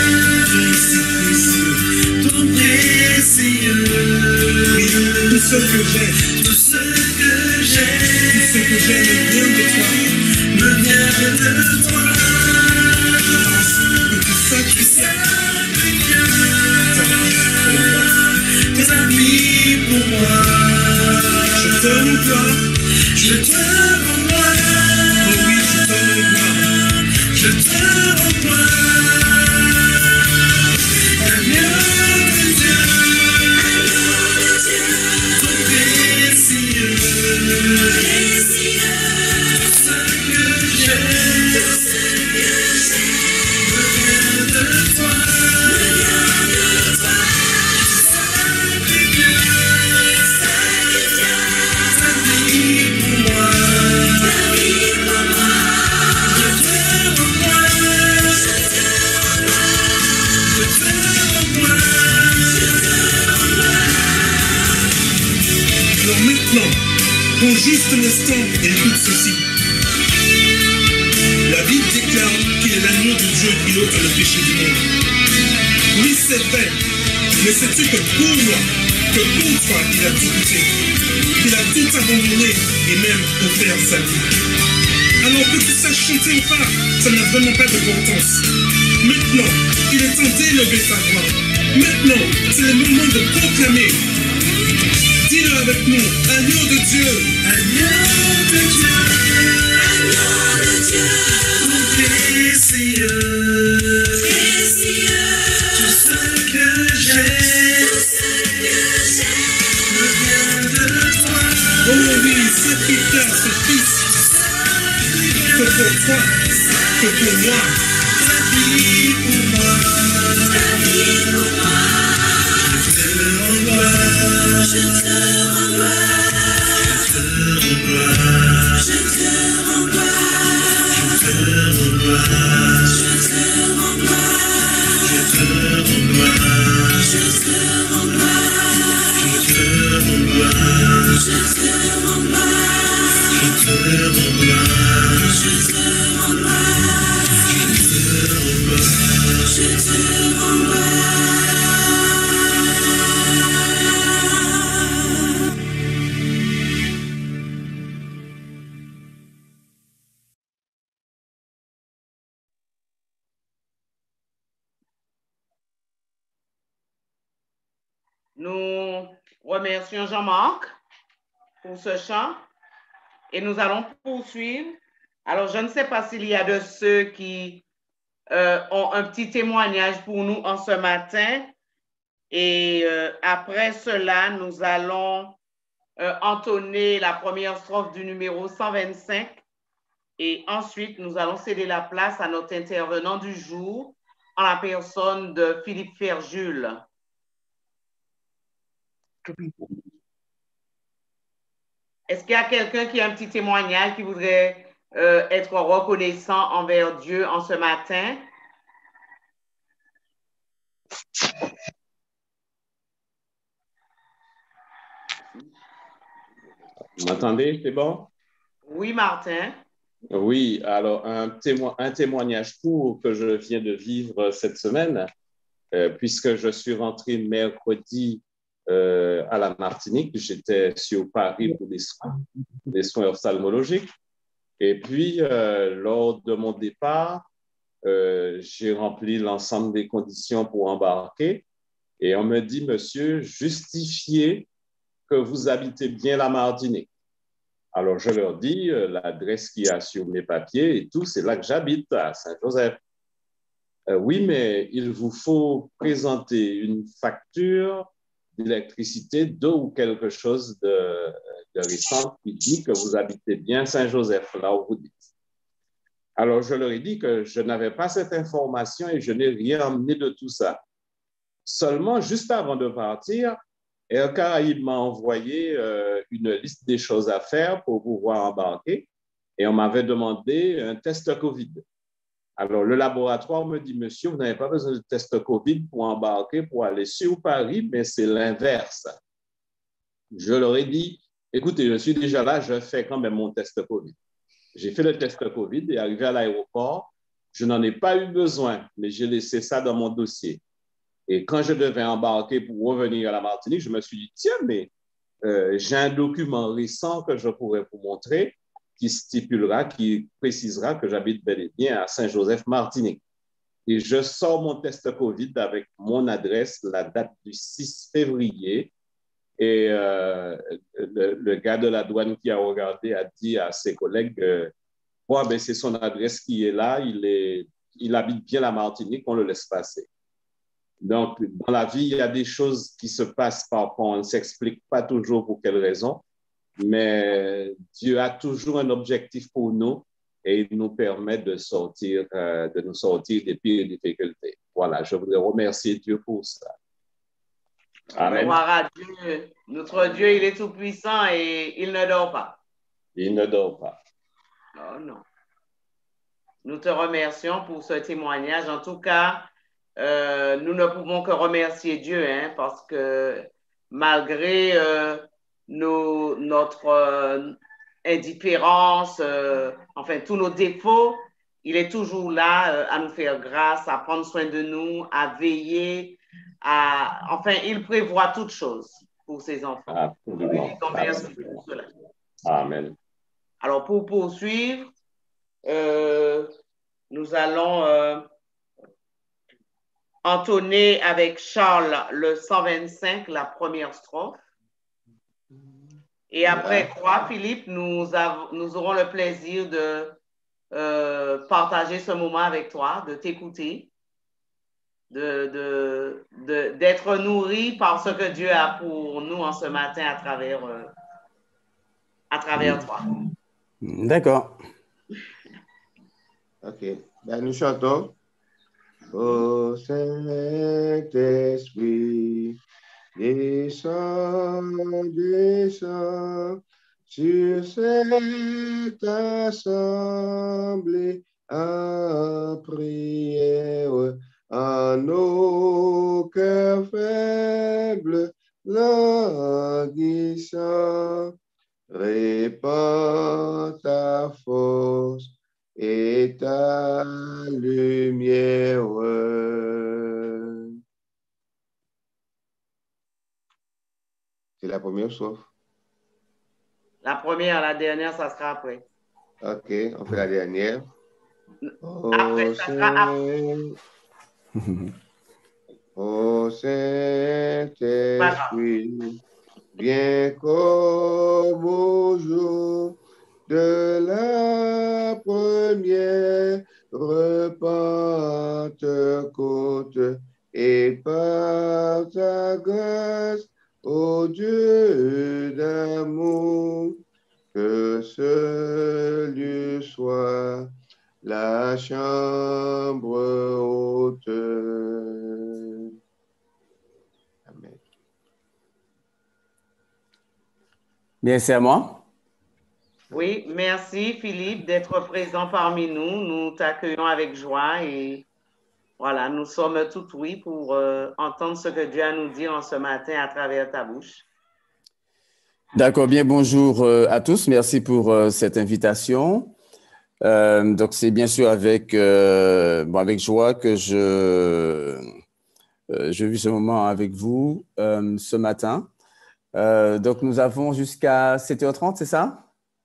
ton précieux, tout ce que j'ai, tout ce que j'ai, tout ce que j'ai me vient de toi, me vient de toi. Que tu sacrifies ta vie pour moi. Je te rends gloire, je te rends gloire. Oh oui, je te rends gloire, je te rends gloire. Agneau de Dieu, ton précieux, tout ce que j'ai, tout ce que j'ai, me vient de toi, me vient de toi. Sacrifié, sacrifié, ta vie pour moi, ta vie pour moi. Je te rends gloire, je te rends gloire, je te rends gloire, je te rends gloire. Alors maintenant, prends juste un instant et écoute ceci. La Bible déclare qu'il est l'agneau de Dieu qui ôte le péché du monde. Oui, c'est vrai, Mais sais-tu que pour moi, que pour toi, il a tout quitté, qu'il a tout abandonné et même offert sa vie. Alors que tu saches chanter ou pas, ça n'a vraiment pas d'importance. Maintenant, il est temps d'élever sa voix. Maintenant, c'est le moment de proclamer. Dis-le avec nous, agneau de Dieu. Agneau de Dieu. Agneau de Dieu. Précieux. Précieux. Tout ce que j'ai. Tout ce que j'ai. Me vient de toi. Oh oui, sacrificateur, ce Fils. Que pour toi, que pour moi. Ta vie pour moi. Ta vie pour moi. Je te rends gloire. Je te rends gloire. Je te rends gloire. Je te rends gloire. Je te rends gloire. Je te rends gloire. Je te rends gloire. Je te rends gloire. Je te rends gloire. Je te rends gloire. Je te rends gloire. Je te rends gloire. Nous remercions Jean-Marc pour ce chant et nous allons poursuivre. Alors, je ne sais pas s'il y a de ceux qui euh, ont un petit témoignage pour nous en ce matin. Et euh, après cela, nous allons euh, entonner la première strophe du numéro cent vingt-cinq. Et ensuite, nous allons céder la place à notre intervenant du jour en la personne de Philippe Ferjul. Est-ce qu'il y a quelqu'un qui a un petit témoignage qui voudrait euh, être reconnaissant envers Dieu en ce matin? Vous m'entendez? C'est bon? Oui, Martin. Oui, alors un, témo un témoignage court que je viens de vivre cette semaine, euh, puisque je suis rentré mercredi euh, à la Martinique. J'étais sur Paris pour des soins, des soins ophtalmologiques. Et puis, euh, lors de mon départ, euh, j'ai rempli l'ensemble des conditions pour embarquer. Et on me dit, monsieur, justifiez que vous habitez bien la Martinique. Alors, je leur dis, euh, l'adresse qu'il y a sur mes papiers et tout, c'est là que j'habite, à Saint-Joseph. Euh, oui, mais il vous faut présenter une facture d'électricité, d'eau ou quelque chose de, de récent qui dit que vous habitez bien Saint-Joseph, là où vous dites. Alors, je leur ai dit que je n'avais pas cette information et je n'ai rien emmené de tout ça. Seulement, juste avant de partir, Air Caraïbes m'a envoyé euh, une liste des choses à faire pour pouvoir embarquer et on m'avait demandé un test COVID. Alors, le laboratoire me dit, monsieur, vous n'avez pas besoin de test COVID pour embarquer, pour aller sur Paris, mais c'est l'inverse. Je leur ai dit, écoutez, je suis déjà là, je fais quand même mon test COVID. J'ai fait le test COVID et arrivé à l'aéroport, je n'en ai pas eu besoin, mais j'ai laissé ça dans mon dossier. Et quand je devais embarquer pour revenir à la Martinique, je me suis dit, tiens, mais euh, j'ai un document récent que je pourrais vous montrer qui stipulera, qui précisera que j'habite bel et bien à Saint-Joseph, Martinique. Et je sors mon test COVID avec mon adresse, la date du six février. Et euh, le, le gars de la douane qui a regardé a dit à ses collègues, euh, bon, ben, c'est son adresse qui est là, il, est, il habite bien la Martinique, on le laisse passer. Donc, dans la vie, il y a des choses qui se passent parfois, on ne s'explique pas toujours pour quelles raisons, mais Dieu a toujours un objectif pour nous et il nous permet de sortir, euh, de nous sortir des pires difficultés. Voilà, je voudrais remercier Dieu pour ça. Amen. Gloire à Dieu. Notre Dieu, il est tout-puissant et il ne dort pas. Il ne dort pas. Non, non. Nous te remercions pour ce témoignage. En tout cas, euh, nous ne pouvons que remercier Dieu, hein, parce que malgré euh, nos, notre euh, indifférence, euh, enfin tous nos défauts, il est toujours là euh, à nous faire grâce, à prendre soin de nous, à veiller à, enfin, il prévoit toutes choses pour ses enfants. Absolument. Et donc, merci Absolument. pour cela. Amen. Alors, pour poursuivre, euh, nous allons euh, entonner avec Charles le cent vingt-cinq, la première strophe. Et après quoi, Philippe, nous, avons, nous aurons le plaisir de euh, partager ce moment avec toi, de t'écouter, de, de, de, d'être nourri par ce que Dieu a pour nous en ce matin à travers, euh, à travers toi. D'accord. OK. Ben, nous chantons. Ô Saint-Esprit, descends, descends sur cette assemblée en prière, en nos cœurs faibles, languissants, répands ta force et ta lumière. C'est la première strophe. La première, la dernière, ça sera après. OK, on fait la dernière. Après, Ô ça sera après. Saint, ô Saint-Esprit, viens comme au jour de la première Pentecôte et par ta grâce, ô Dieu d'amour, que ce lieu soit la chambre haute. Amen. Bien, c'est à moi. Oui, merci Philippe d'être présent parmi nous. Nous t'accueillons avec joie et voilà, nous sommes tout oui pour euh, entendre ce que Dieu a à nous dire en ce matin à travers ta bouche. D'accord, bien, bonjour euh, à tous. Merci pour euh, cette invitation. Euh, donc, c'est bien sûr avec, euh, bon, avec joie que je, euh, je vis ce moment avec vous euh, ce matin. Euh, donc, nous avons jusqu'à sept heures trente, c'est ça?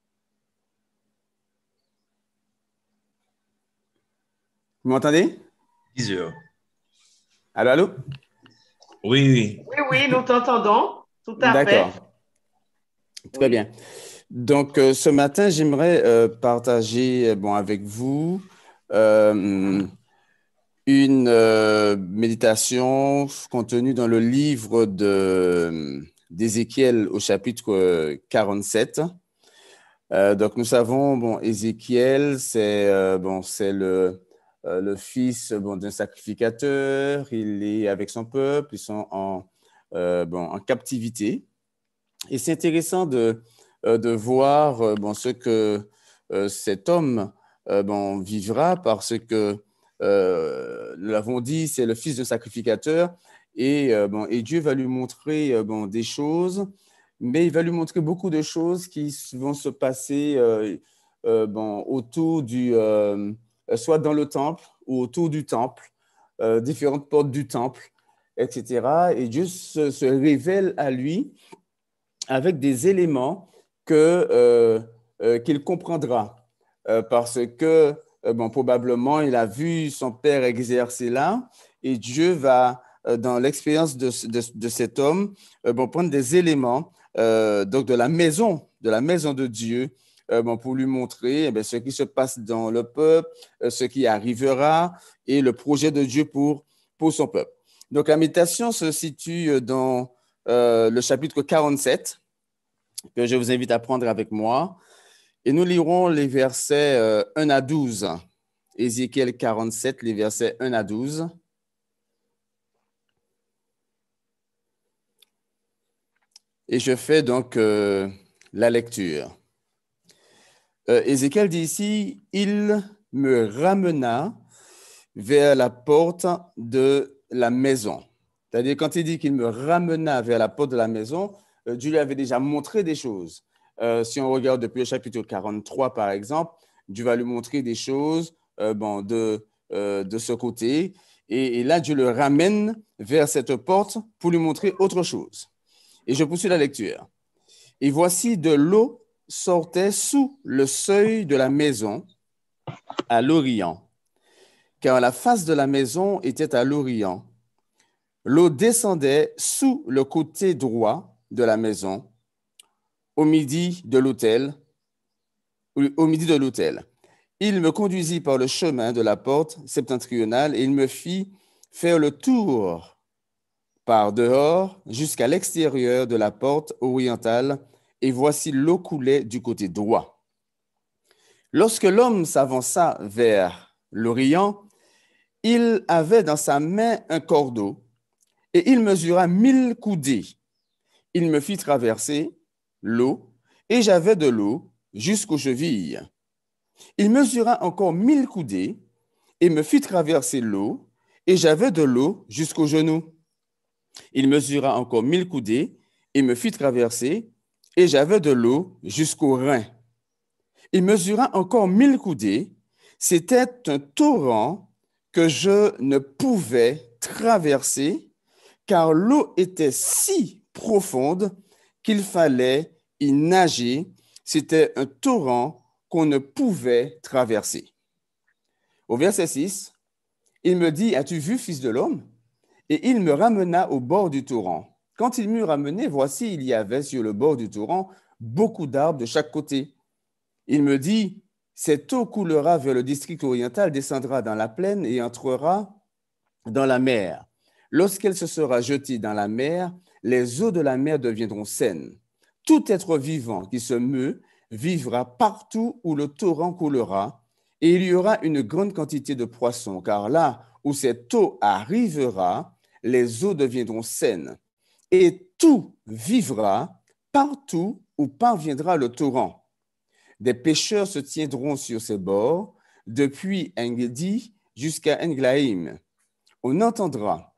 Vous m'entendez? dix heures. Allô, allô? Oui, oui. Oui, oui, nous t'entendons. Tout à fait. D'accord. Très Oui. bien. Donc, euh, ce matin, j'aimerais euh, partager bon, avec vous euh, une euh, méditation contenue dans le livre de, d'Ézéchiel au chapitre quarante-sept. Euh, donc, nous savons, bon, Ézéchiel, c'est euh, bon, c'est le, euh, le fils bon, d'un sacrificateur. Il est avec son peuple, ils sont en, euh, bon, en captivité. Et c'est intéressant de, euh, de voir euh, bon, ce que euh, cet homme euh, bon, vivra parce que, euh, nous l'avons dit, c'est le fils d'un sacrificateur et, euh, bon, et Dieu va lui montrer euh, bon, des choses, mais il va lui montrer beaucoup de choses qui vont se passer euh, euh, bon, autour du, euh, soit dans le temple ou autour du temple, euh, différentes portes du temple, et cetera. Et Dieu se, se révèle à lui avec des éléments que, euh, euh, qu'il comprendra. Euh, parce que, euh, bon, probablement, il a vu son père exercer là, et Dieu va, euh, dans l'expérience de, de, de cet homme, euh, bon, prendre des éléments euh, donc de la maison, de la maison de Dieu, euh, bon, pour lui montrer eh bien, ce qui se passe dans le peuple, euh, ce qui arrivera, et le projet de Dieu pour, pour son peuple. Donc, la méditation se situe dans Euh, le chapitre quarante-sept, que je vous invite à prendre avec moi. Et nous lirons les versets euh, un à douze. Ézéchiel quarante-sept, les versets un à douze. Et je fais donc euh, la lecture. Euh, Ézéchiel dit ici, « Il me ramena vers la porte de la maison. » C'est-à-dire, quand il dit qu'il me ramena vers la porte de la maison, euh, Dieu lui avait déjà montré des choses. Euh, si on regarde depuis le chapitre quarante-trois, par exemple, Dieu va lui montrer des choses euh, bon, de, euh, de ce côté. Et, et là, Dieu le ramène vers cette porte pour lui montrer autre chose. Et je poursuis la lecture. Et voici de l'eau sortait sous le seuil de la maison à l'Orient, car la face de la maison était à l'Orient. L'eau descendait sous le côté droit de la maison, au midi de l'autel, au midi de l'autel. Il me conduisit par le chemin de la porte septentrionale et il me fit faire le tour par dehors jusqu'à l'extérieur de la porte orientale, et voici l'eau coulait du côté droit. Lorsque l'homme s'avança vers l'Orient, il avait dans sa main un cordeau, et il mesura mille coudées. Il me fit traverser l'eau, et j'avais de l'eau jusqu'aux chevilles. Il mesura encore mille coudées, et me fit traverser l'eau, et j'avais de l'eau jusqu'aux genoux. Il mesura encore mille coudées, et me fit traverser, et j'avais de l'eau jusqu'aux reins. Il mesura encore mille coudées, c'était un torrent que je ne pouvais traverser, car l'eau était si profonde qu'il fallait y nager. C'était un torrent qu'on ne pouvait traverser. Au verset six, il me dit, « As-tu vu, fils de l'homme ?» Et il me ramena au bord du torrent. Quand il m'eut ramené, voici, il y avait sur le bord du torrent beaucoup d'arbres de chaque côté. Il me dit, « Cette eau coulera vers le district oriental, descendra dans la plaine et entrera dans la mer. Lorsqu'elle se sera jetée dans la mer, les eaux de la mer deviendront saines. Tout être vivant qui se meut vivra partout où le torrent coulera, et il y aura une grande quantité de poissons, car là où cette eau arrivera, les eaux deviendront saines, et tout vivra partout où parviendra le torrent. Des pêcheurs se tiendront sur ses bords, depuis Engedi jusqu'à Englaïm. On entendra,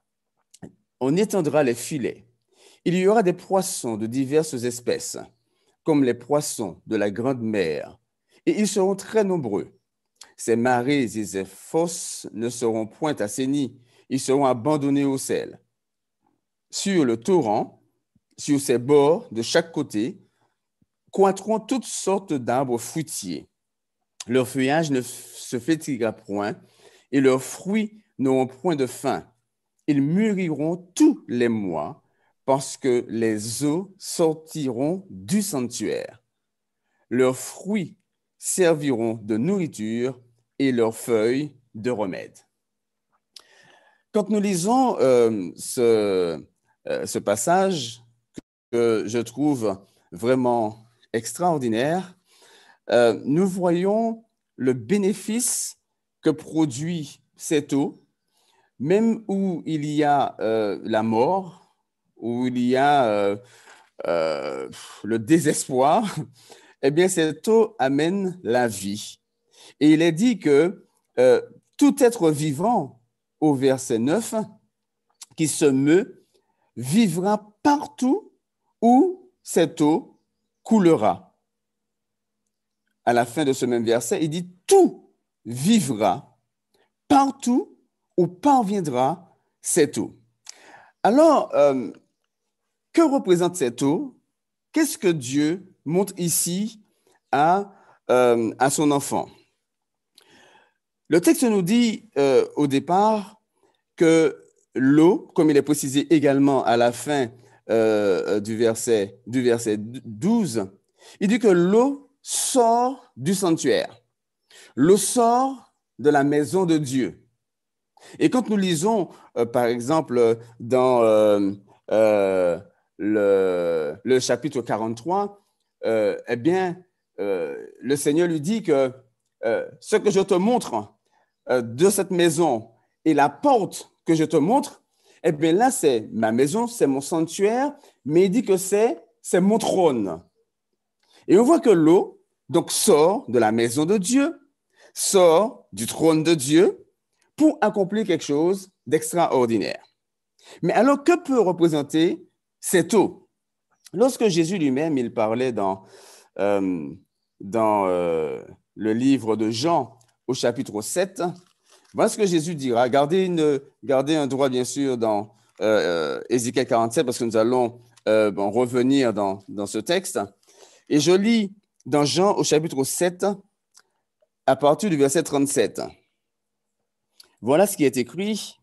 on étendra les filets. Il y aura des poissons de diverses espèces, comme les poissons de la grande mer, et ils seront très nombreux. Ces marais et ces fosses ne seront point assainis, ils seront abandonnés au sel. Sur le torrent, sur ses bords de chaque côté, croîtront toutes sortes d'arbres fruitiers. Leur feuillage ne se fatiguera point, et leurs fruits n'auront point de faim. Ils mûriront tous les mois, parce que les eaux sortiront du sanctuaire. Leurs fruits serviront de nourriture et leurs feuilles de remède. Quand nous lisons euh, ce, euh, ce passage que je trouve vraiment extraordinaire, euh, nous voyons le bénéfice que produit cette eau, même où il y a euh, la mort, où il y a euh, euh, le désespoir, eh bien, cette eau amène la vie. Et il est dit que euh, tout être vivant, au verset neuf, qui se meut, vivra partout où cette eau coulera. À la fin de ce même verset, il dit « tout vivra partout où parviendra cette eau ». Alors, euh, que représente cette eau? Qu'est-ce que Dieu montre ici à, euh, à son enfant? Le texte nous dit euh, au départ que l'eau, comme il est précisé également à la fin euh, du, verset, du verset douze, il dit que l'eau sort du sanctuaire. L'eau sort de la maison de Dieu. Et quand nous lisons, euh, par exemple, dans euh, euh, le, le chapitre quarante-trois, euh, eh bien, euh, le Seigneur lui dit que euh, ce que je te montre euh, de cette maison et la porte que je te montre, eh bien là, c'est ma maison, c'est mon sanctuaire, mais il dit que c'est, c'est mon trône. Et on voit que l'eau, donc, sort de la maison de Dieu, sort du trône de Dieu pour accomplir quelque chose d'extraordinaire. Mais alors, que peut représenter cette eau? Lorsque Jésus lui-même, il parlait dans, euh, dans euh, le livre de Jean au chapitre sept, Voilà ce que Jésus dira. Gardez, une, gardez un droit, bien sûr, dans euh, Ézéchiel quarante-sept, parce que nous allons euh, bon, revenir dans, dans ce texte. Et je lis dans Jean au chapitre sept, à partir du verset trente-sept. Voilà ce qui est écrit.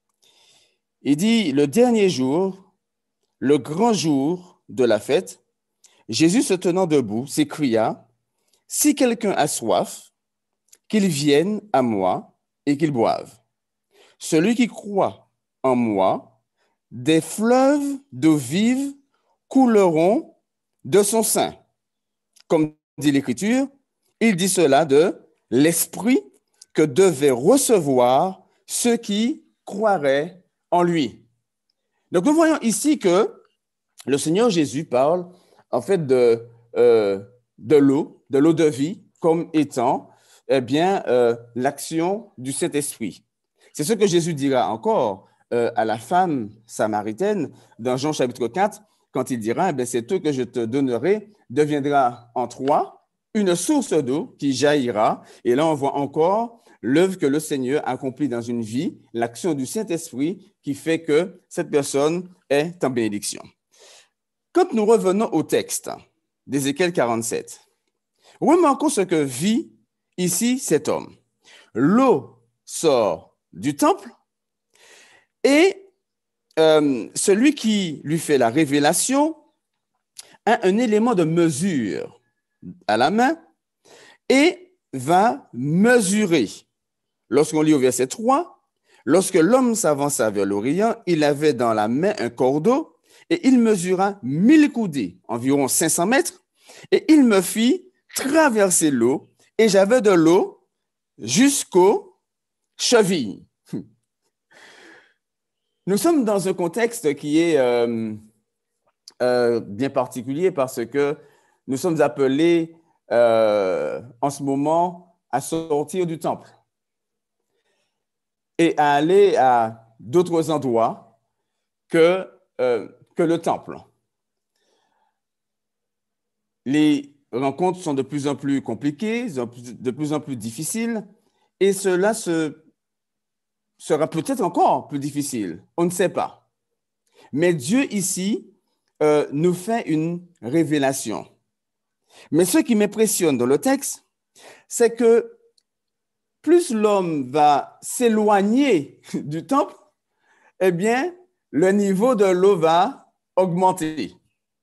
Il dit, le dernier jour, le grand jour de la fête, Jésus se tenant debout s'écria, « Si quelqu'un a soif, qu'il vienne à moi et qu'il boive. Celui qui croit en moi, des fleuves d'eau vive couleront de son sein. » Comme dit l'Écriture, il dit cela de l'Esprit que devaient recevoir ceux qui croiraient en lui. Donc, nous voyons ici que le Seigneur Jésus parle en fait de, euh, de l'eau, de l'eau de vie, comme étant eh bien, euh, l'action du Saint-Esprit. C'est ce que Jésus dira encore euh, à la femme samaritaine dans Jean chapitre quatre, quand il dira, eh bien, cette eau que je te donnerai deviendra en toi une source d'eau qui jaillira. Et là, on voit encore l'œuvre que le Seigneur accomplit dans une vie, l'action du Saint-Esprit qui fait que cette personne est en bénédiction. Quand nous revenons au texte d'Ézéchiel quarante-sept, remarquons ce que vit ici cet homme. L'eau sort du temple et euh, celui qui lui fait la révélation a un élément de mesure à la main et va mesurer. Lorsqu'on lit au verset trois, lorsque l'homme s'avança vers l'Orient, il avait dans la main un cordeau et il mesura mille coudées, environ cinq cents mètres, et il me fit traverser l'eau et j'avais de l'eau jusqu'aux chevilles. Nous sommes dans un contexte qui est euh, euh, bien particulier parce que nous sommes appelés euh, en ce moment à sortir du temple et à aller à d'autres endroits que, euh, que le temple. Les rencontres sont de plus en plus compliquées, de plus en plus difficiles, et cela se, sera peut-être encore plus difficile. On ne sait pas. Mais Dieu ici euh, nous fait une révélation. Mais ce qui m'impressionne dans le texte, c'est que plus l'homme va s'éloigner du temple, eh bien, le niveau de l'eau va augmenter.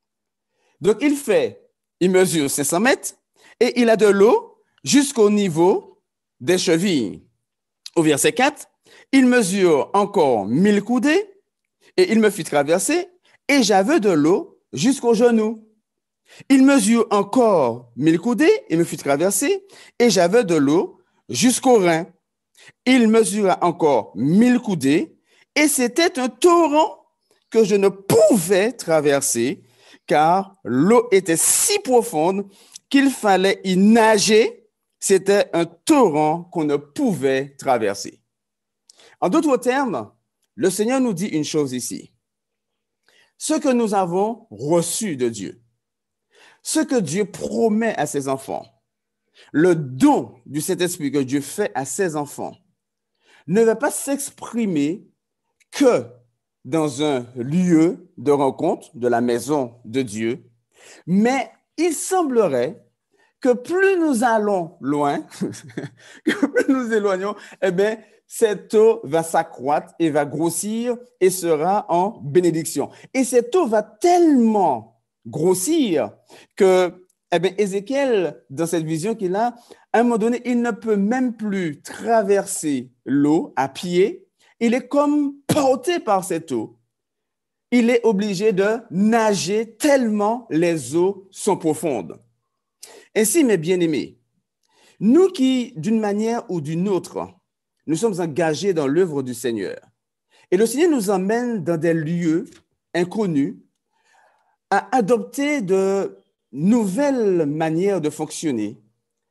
Donc, il fait, il mesure cinq cents mètres et il a de l'eau jusqu'au niveau des chevilles. Au verset quatre, il mesure encore mille coudées et il me fit traverser et j'avais de l'eau jusqu'aux genoux. Il mesure encore mille coudées et me fit traverser et j'avais de l'eau jusqu'aux reins. Il mesura encore mille coudées et c'était un torrent que je ne pouvais traverser car l'eau était si profonde qu'il fallait y nager. C'était un torrent qu'on ne pouvait traverser. En d'autres termes, le Seigneur nous dit une chose ici. Ce que nous avons reçu de Dieu, ce que Dieu promet à ses enfants, le don du Saint-Esprit que Dieu fait à ses enfants, ne va pas s'exprimer que dans un lieu de rencontre de la maison de Dieu, mais il semblerait que plus nous allons loin, que plus nous éloignons, eh bien, cette eau va s'accroître et va grossir et sera en bénédiction. Et cette eau va tellement grossir que, eh bien, Ézéchiel, dans cette vision qu'il a, à un moment donné, il ne peut même plus traverser l'eau à pied. Il est comme porté par cette eau. Il est obligé de nager tellement les eaux sont profondes. Ainsi, mes bien-aimés, nous qui, d'une manière ou d'une autre, nous sommes engagés dans l'œuvre du Seigneur, et le Seigneur nous emmène dans des lieux inconnus à adopter de nouvelles manières de fonctionner,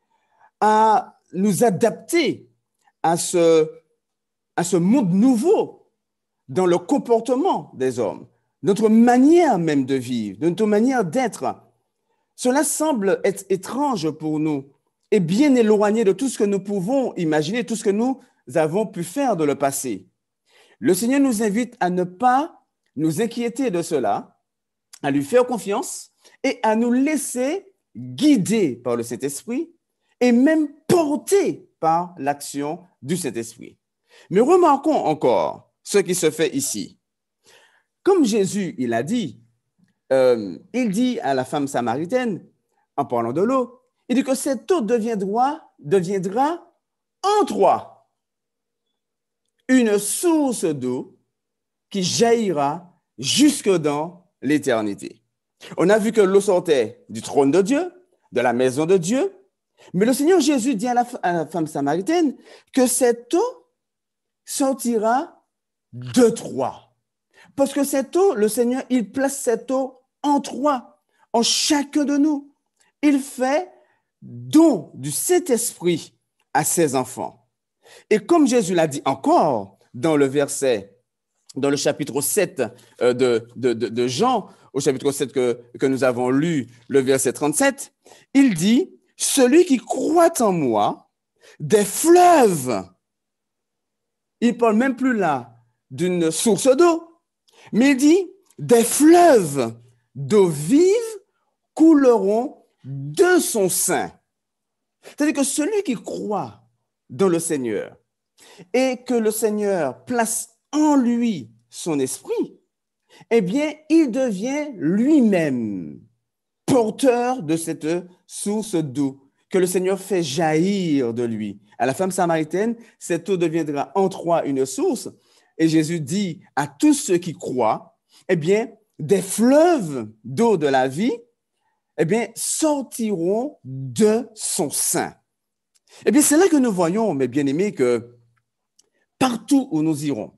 à nous adapter à ce, à ce monde nouveau dans le comportement des hommes, notre manière même de vivre, notre manière d'être. Cela semble être étrange pour nous et bien éloigné de tout ce que nous pouvons imaginer, tout ce que nous avons pu faire dans le passé. Le Seigneur nous invite à ne pas nous inquiéter de cela, à lui faire confiance et à nous laisser guider par le Saint-Esprit et même porter par l'action du Saint-Esprit. Mais remarquons encore ce qui se fait ici. Comme Jésus, il a dit, euh, il dit à la femme samaritaine, en parlant de l'eau, il dit que cette eau deviendra, deviendra en toi une source d'eau qui jaillira jusque dans l'éternité. On a vu que l'eau sortait du trône de Dieu, de la maison de Dieu, mais le Seigneur Jésus dit à la, à la femme samaritaine que cette eau sortira de toi. Parce que cette eau, le Seigneur, il place cette eau en toi, en chacun de nous. Il fait don du Saint-Esprit à ses enfants. Et comme Jésus l'a dit encore dans le verset, dans le chapitre sept de, de, de, de Jean, au chapitre sept que, que nous avons lu, le verset trente-sept, il dit, « Celui qui croit en moi, des fleuves », il ne parle même plus là d'une source d'eau, mais il dit, « Des fleuves d'eau vive couleront de son sein. » C'est-à-dire que celui qui croit dans le Seigneur et que le Seigneur place en lui son esprit, eh bien, il devient lui-même porteur de cette source d'eau que le Seigneur fait jaillir de lui. À la femme samaritaine, cette eau deviendra en toi une source. Et Jésus dit à tous ceux qui croient, eh bien, des fleuves d'eau de la vie, eh bien, sortiront de son sein. Eh bien, c'est là que nous voyons, mes bien-aimés, que partout où nous irons,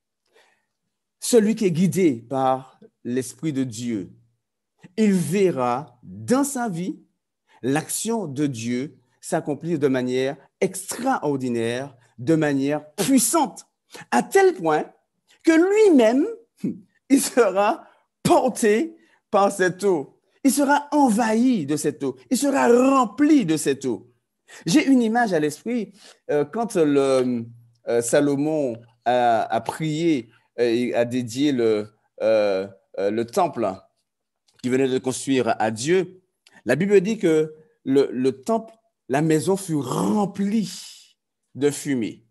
celui qui est guidé par l'Esprit de Dieu, il verra dans sa vie l'action de Dieu s'accomplir de manière extraordinaire, de manière puissante, à tel point que lui-même, il sera porté par cette eau. Il sera envahi de cette eau. Il sera rempli de cette eau. J'ai une image à l'esprit euh, quand le, euh, Salomon a, a prié et a dédié le, euh, euh, le temple qu'il venait de construire à Dieu. La Bible dit que le, le temple, la maison fut remplie de fumée,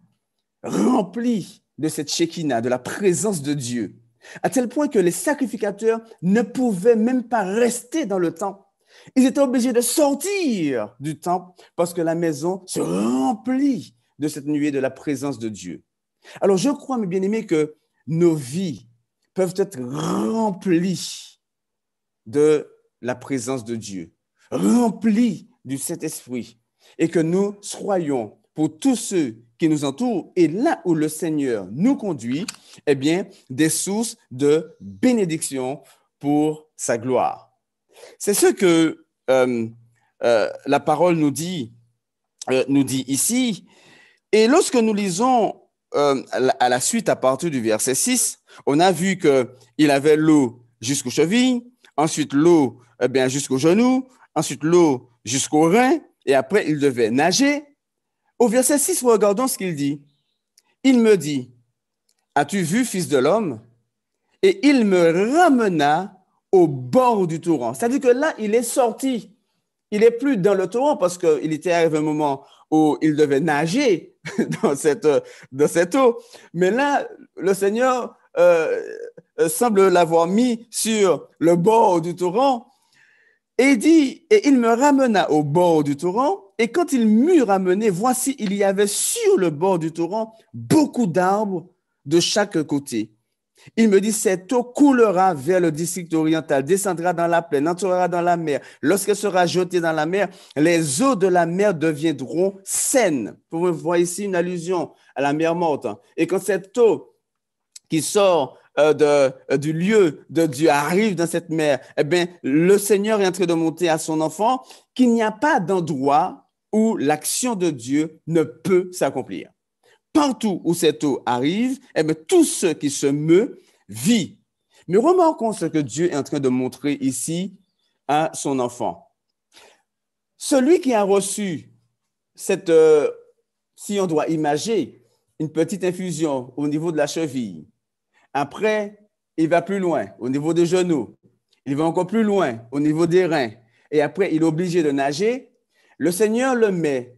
remplie de cette Shekinah, de la présence de Dieu, à tel point que les sacrificateurs ne pouvaient même pas rester dans le temple. Ils étaient obligés de sortir du temple parce que la maison se remplit de cette nuée de la présence de Dieu. Alors, je crois, mes bien-aimés, que nos vies peuvent être remplies de la présence de Dieu, remplies du Saint-Esprit, et que nous soyons, pour tous ceux qui nous entourent et là où le Seigneur nous conduit, eh bien, des sources de bénédiction pour sa gloire. C'est ce que euh, euh, la parole nous dit, euh, nous dit ici. Et lorsque nous lisons euh, à la suite, à partir du verset six, on a vu qu'il avait l'eau jusqu'aux chevilles, ensuite l'eau eh bien, jusqu'aux genoux, ensuite l'eau jusqu'aux reins, et après il devait nager. Au verset six, regardons ce qu'il dit. Il me dit, « As-tu vu, fils de l'homme ?» Et il me ramena au bord du torrent. C'est-à-dire que là, il est sorti. Il n'est plus dans le torrent parce qu'il était arrivé un moment où il devait nager dans cette, dans cette eau. Mais là, le Seigneur euh, semble l'avoir mis sur le bord du torrent. Et il dit, et il me ramena au bord du torrent. Et quand il m'eut ramené, voici, il y avait sur le bord du torrent beaucoup d'arbres de chaque côté. Il me dit, cette eau coulera vers le district oriental, descendra dans la plaine, entrera dans la mer. Lorsqu'elle sera jetée dans la mer, les eaux de la mer deviendront saines. Vous voyez ici une allusion à la mer morte. Et quand cette eau qui sort euh, de, euh, du lieu de Dieu arrive dans cette mer, eh bien, le Seigneur est en train de montrer à son enfant qu'il n'y a pas d'endroit où l'action de Dieu ne peut s'accomplir. Partout où cette eau arrive, eh bien, tout ce qui se meut vit. Mais remarquons ce que Dieu est en train de montrer ici à son enfant. Celui qui a reçu cette, euh, si on doit imager, une petite infusion au niveau de la cheville. Après, il va plus loin, au niveau des genoux. Il va encore plus loin, au niveau des reins. Et après, il est obligé de nager. Le Seigneur le met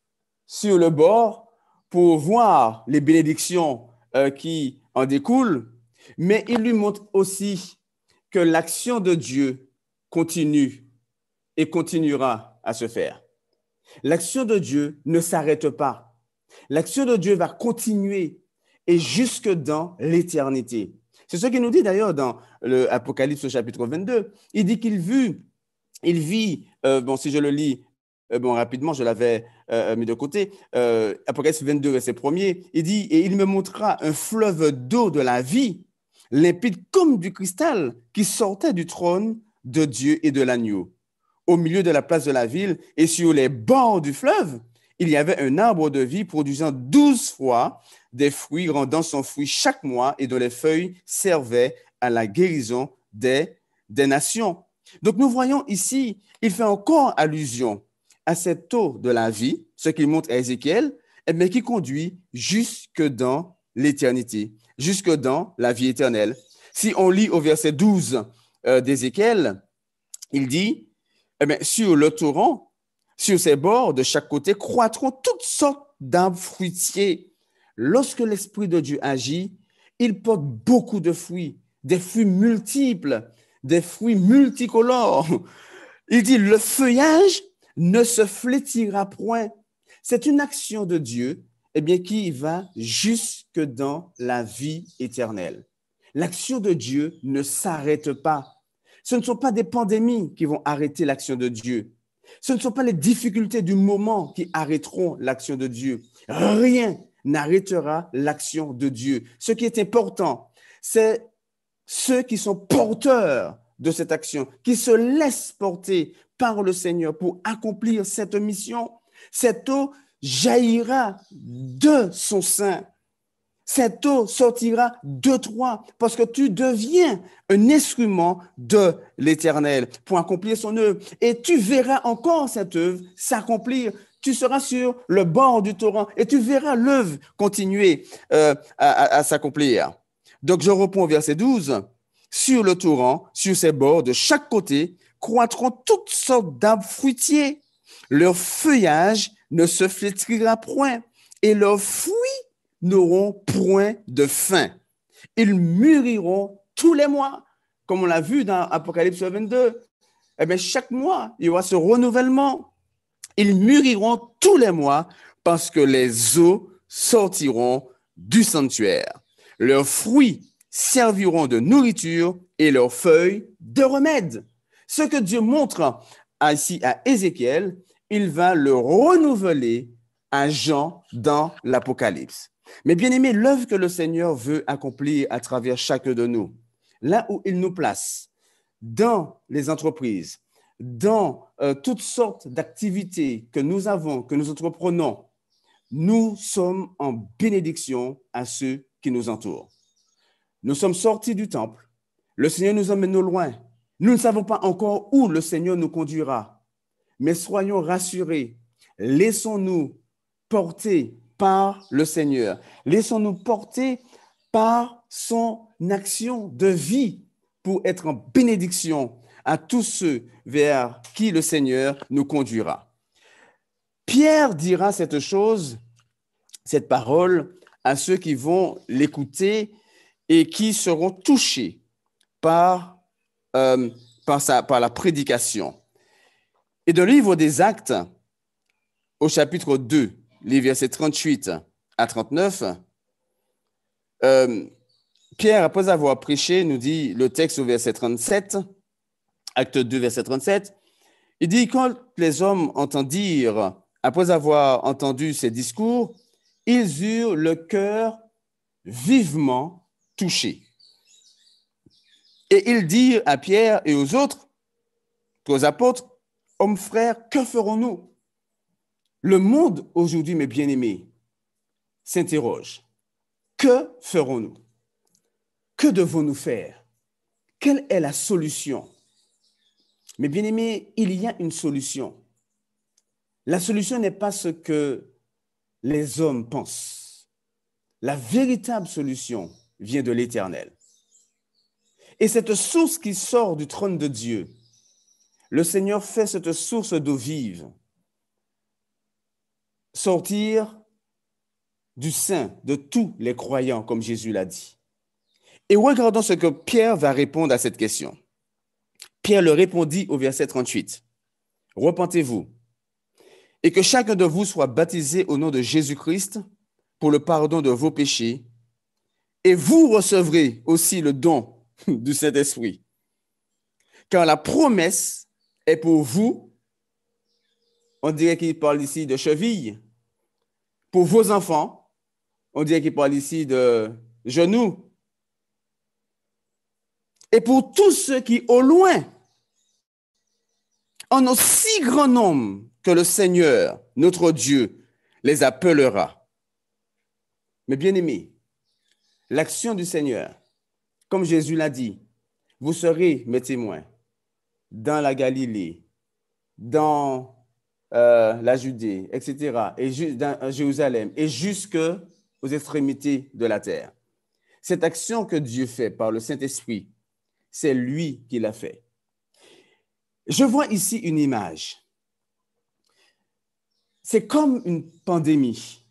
sur le bord pour voir les bénédictions euh, qui en découlent, mais il lui montre aussi que l'action de Dieu continue et continuera à se faire. L'action de Dieu ne s'arrête pas. L'action de Dieu va continuer et jusque dans l'éternité. C'est ce qu'il nous dit d'ailleurs dans l'Apocalypse au chapitre vingt-deux. Il dit qu'il vit, il vit, euh, bon, si je le lis euh, bon, rapidement, je l'avais euh, mis de côté, euh, Apocalypse vingt-deux, verset premier, il dit, et il me montra un fleuve d'eau de la vie, limpide comme du cristal, qui sortait du trône de Dieu et de l'agneau. Au milieu de la place de la ville et sur les bords du fleuve, il y avait un arbre de vie produisant douze fois des fruits, rendant son fruit chaque mois et dont les feuilles servaient à la guérison des, des nations. Donc, nous voyons ici, il fait encore allusion à cette eau de la vie, ce qu'il montre à Ézéchiel, mais qui conduit jusque dans l'éternité, jusque dans la vie éternelle. Si on lit au verset douze euh, d'Ézéchiel, il dit, eh bien, sur le torrent, sur ses bords, de chaque côté, croîtront toutes sortes d'arbres fruitiers. Lorsque l'Esprit de Dieu agit, il porte beaucoup de fruits, des fruits multiples, des fruits multicolores. Il dit, le feuillage ne se flétira point. C'est une action de Dieu, eh bien, qui va jusque dans la vie éternelle. L'action de Dieu ne s'arrête pas. Ce ne sont pas des pandémies qui vont arrêter l'action de Dieu. Ce ne sont pas les difficultés du moment qui arrêteront l'action de Dieu. Rien n'arrêtera l'action de Dieu. Ce qui est important, c'est ceux qui sont porteurs de cette action, qui se laissent porter par le Seigneur pour accomplir cette mission. Cette eau jaillira de son sein. Cette eau sortira de toi parce que tu deviens un instrument de l'Éternel pour accomplir son œuvre. Et tu verras encore cette œuvre s'accomplir. Tu seras sur le bord du torrent et tu verras l'œuvre continuer euh, à, à, à s'accomplir. Donc, je reprends au verset douze. Sur le torrent, sur ses bords, de chaque côté, croîtront toutes sortes d'arbres fruitiers. Leur feuillage ne se flétrira point et leurs fruits n'auront point de fin. Ils mûriront tous les mois, comme on l'a vu dans Apocalypse vingt-deux. Eh bien, chaque mois, il y aura ce renouvellement. Ils mûriront tous les mois parce que les eaux sortiront du sanctuaire. Leurs fruits serviront de nourriture et leurs feuilles de remède. Ce que Dieu montre ici à Ézéchiel, il va le renouveler à Jean dans l'Apocalypse. Mais bien aimé, l'œuvre que le Seigneur veut accomplir à travers chacun de nous, là où il nous place, dans les entreprises, dans euh, toutes sortes d'activités que nous avons, que nous entreprenons, nous sommes en bénédiction à ceux qui nous entourent. Nous sommes sortis du temple. Le Seigneur nous emmène au loin. Nous ne savons pas encore où le Seigneur nous conduira. Mais soyons rassurés. Laissons-nous porter par le Seigneur. Laissons-nous porter par son action de vie pour être en bénédiction à tous ceux vers qui le Seigneur nous conduira. Pierre dira cette chose, cette parole, à ceux qui vont l'écouter et qui seront touchés par, euh, par, sa, par la prédication. Et dans le livre des Actes, au chapitre deux, les versets trente-huit à trente-neuf, euh, Pierre, après avoir prêché, nous dit le texte au verset trente-sept, Acte deux, verset trente-sept, il dit, quand les hommes entendirent, après avoir entendu ces discours, ils eurent le cœur vivement touché. Et ils dirent à Pierre et aux autres, aux apôtres, hommes frères, que ferons-nous? Le monde aujourd'hui, mes bien-aimés, s'interroge. Que ferons-nous? Que devons-nous faire? Quelle est la solution? Mes bien-aimés, il y a une solution. La solution n'est pas ce que les hommes pensent. la véritable solution vient de l'Éternel. Et cette source qui sort du trône de Dieu, le Seigneur fait cette source d'eau vive sortir du sein de tous les croyants, comme Jésus l'a dit. Et regardons ce que Pierre va répondre à cette question. Pierre le répondit au verset trente-huit. « Repentez-vous, et que chacun de vous soit baptisé au nom de Jésus-Christ pour le pardon de vos péchés, et vous recevrez aussi le don du Saint-Esprit. Car la promesse est pour vous, on dirait qu'il parle ici de cheville, pour vos enfants, on dirait qu'il parle ici de genoux, et pour tous ceux qui, au loin, en aussi grand nombre que le Seigneur, notre Dieu, les appellera. » Mais bien aimés, l'action du Seigneur, comme Jésus l'a dit, vous serez mes témoins dans la Galilée, dans euh, la Judée, et cetera, et ju- dans Jérusalem, et jusqu'aux extrémités de la terre. Cette action que Dieu fait par le Saint-Esprit, c'est lui qui l'a fait. Je vois ici une image. C'est comme une pandémie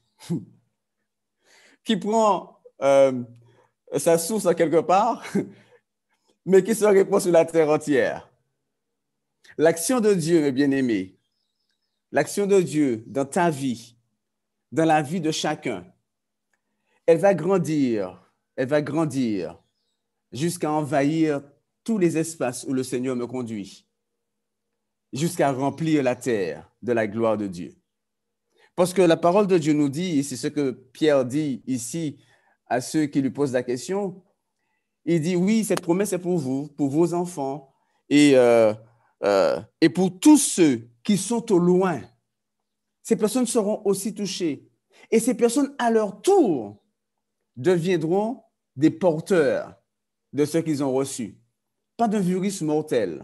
qui prend euh, sa source à quelque part, mais qui se répand sur la terre entière. L'action de Dieu, mes bien-aimés, l'action de Dieu dans ta vie, dans la vie de chacun, elle va grandir, elle va grandir jusqu'à envahir tous les espaces où le Seigneur me conduit, jusqu'à remplir la terre de la gloire de Dieu. Parce que la parole de Dieu nous dit, et c'est ce que Pierre dit ici à ceux qui lui posent la question, il dit, oui, cette promesse est pour vous, pour vos enfants, et, euh, euh, et pour tous ceux qui sont au loin. Ces personnes seront aussi touchées. Et ces personnes, à leur tour, deviendront des porteurs de ce qu'ils ont reçu. Pas d'un virus mortel,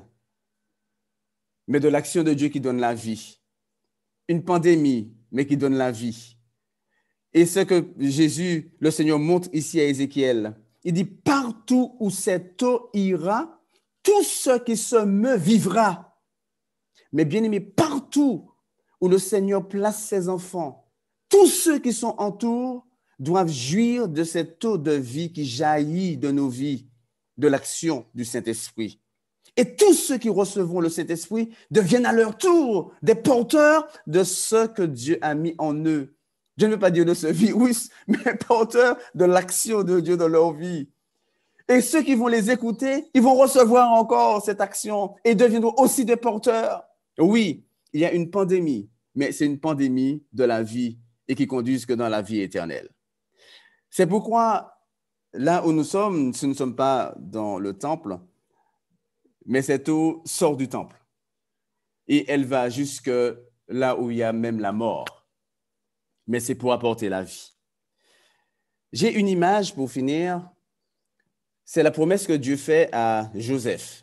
mais de l'action de Dieu qui donne la vie. Une pandémie, mais qui donne la vie. Et ce que Jésus, le Seigneur, montre ici à Ézéchiel, il dit, partout où cette eau ira, tout ce qui se meut vivra. Mais bien aimé, partout où le Seigneur place ses enfants, tous ceux qui sont autour doivent jouir de cette eau de vie qui jaillit de nos vies, de l'action du Saint-Esprit. Et tous ceux qui recevront le Saint-Esprit deviennent à leur tour des porteurs de ce que Dieu a mis en eux. Je ne veux pas dire de ce virus, mais porteurs de l'action de Dieu dans leur vie. Et ceux qui vont les écouter, ils vont recevoir encore cette action et deviendront aussi des porteurs. Oui, il y a une pandémie, mais c'est une pandémie de la vie et qui conduit que dans la vie éternelle. C'est pourquoi, là où nous sommes, ce ne sommes pas dans le temple, mais cette eau sort du temple et elle va jusque là où il y a même la mort. Mais c'est pour apporter la vie. J'ai une image pour finir. C'est la promesse que Dieu fait à Joseph.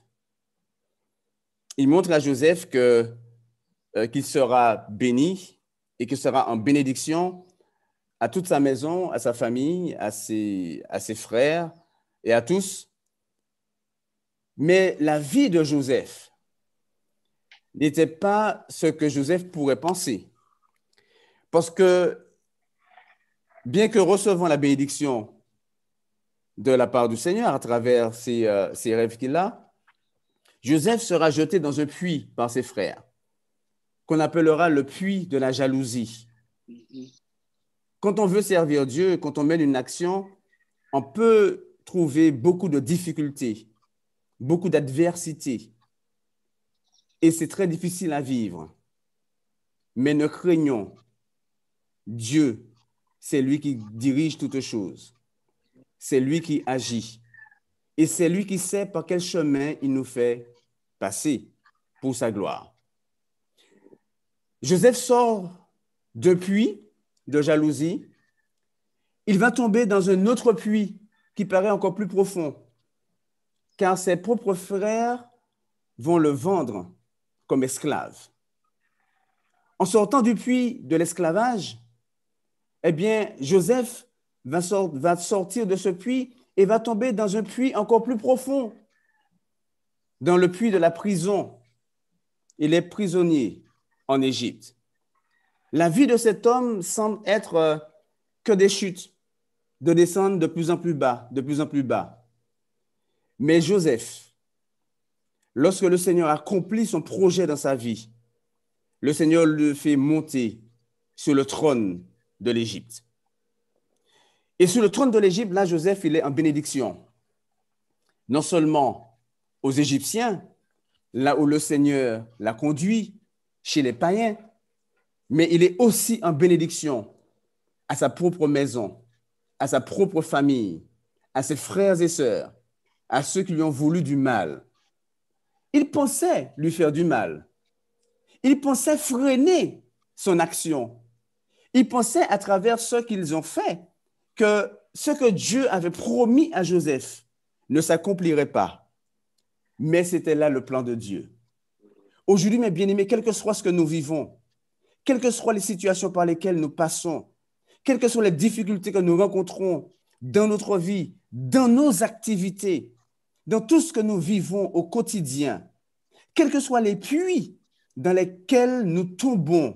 Il montre à Joseph que, euh, qu'il sera béni et qu'il sera en bénédiction à toute sa maison, à sa famille, à ses, à ses frères et à tous. Mais la vie de Joseph n'était pas ce que Joseph pourrait penser. Parce que, bien que recevant la bénédiction de la part du Seigneur à travers ses, euh, ses rêves qu'il a, Joseph sera jeté dans un puits par ses frères, qu'on appellera le puits de la jalousie. Quand on veut servir Dieu, quand on mène une action, on peut trouver beaucoup de difficultés, beaucoup d'adversité. Et c'est très difficile à vivre. Mais ne craignons, Dieu, c'est lui qui dirige toutes choses. C'est lui qui agit. Et c'est lui qui sait par quel chemin il nous fait passer pour sa gloire. Joseph sort d'un puits de jalousie. Il va tomber dans un autre puits qui paraît encore plus profond, car ses propres frères vont le vendre comme esclave. En sortant du puits de l'esclavage, eh bien, Joseph va, sort, va sortir de ce puits et va tomber dans un puits encore plus profond, dans le puits de la prison. Il est prisonnier en Égypte. La vie de cet homme semble être euh, que des chutes, de descendre de plus en plus bas, de plus en plus bas. Mais Joseph, lorsque le Seigneur accomplit son projet dans sa vie, le Seigneur le fait monter sur le trône de l'Égypte. Et sur le trône de l'Égypte, là, Joseph, il est en bénédiction. Non seulement aux Égyptiens, là où le Seigneur l'a conduit, chez les païens, mais il est aussi en bénédiction à sa propre maison, à sa propre famille, à ses frères et sœurs, à ceux qui lui ont voulu du mal. Il pensait lui faire du mal. Il pensait freiner son action. Il pensait à travers ce qu'ils ont fait que ce que Dieu avait promis à Joseph ne s'accomplirait pas. Mais c'était là le plan de Dieu. Aujourd'hui, mes bien-aimés, quel que soit ce que nous vivons, quelles que soient les situations par lesquelles nous passons, quelles que soient les difficultés que nous rencontrons dans notre vie, dans nos activités, dans tout ce que nous vivons au quotidien, quels que soient les puits dans lesquels nous tombons,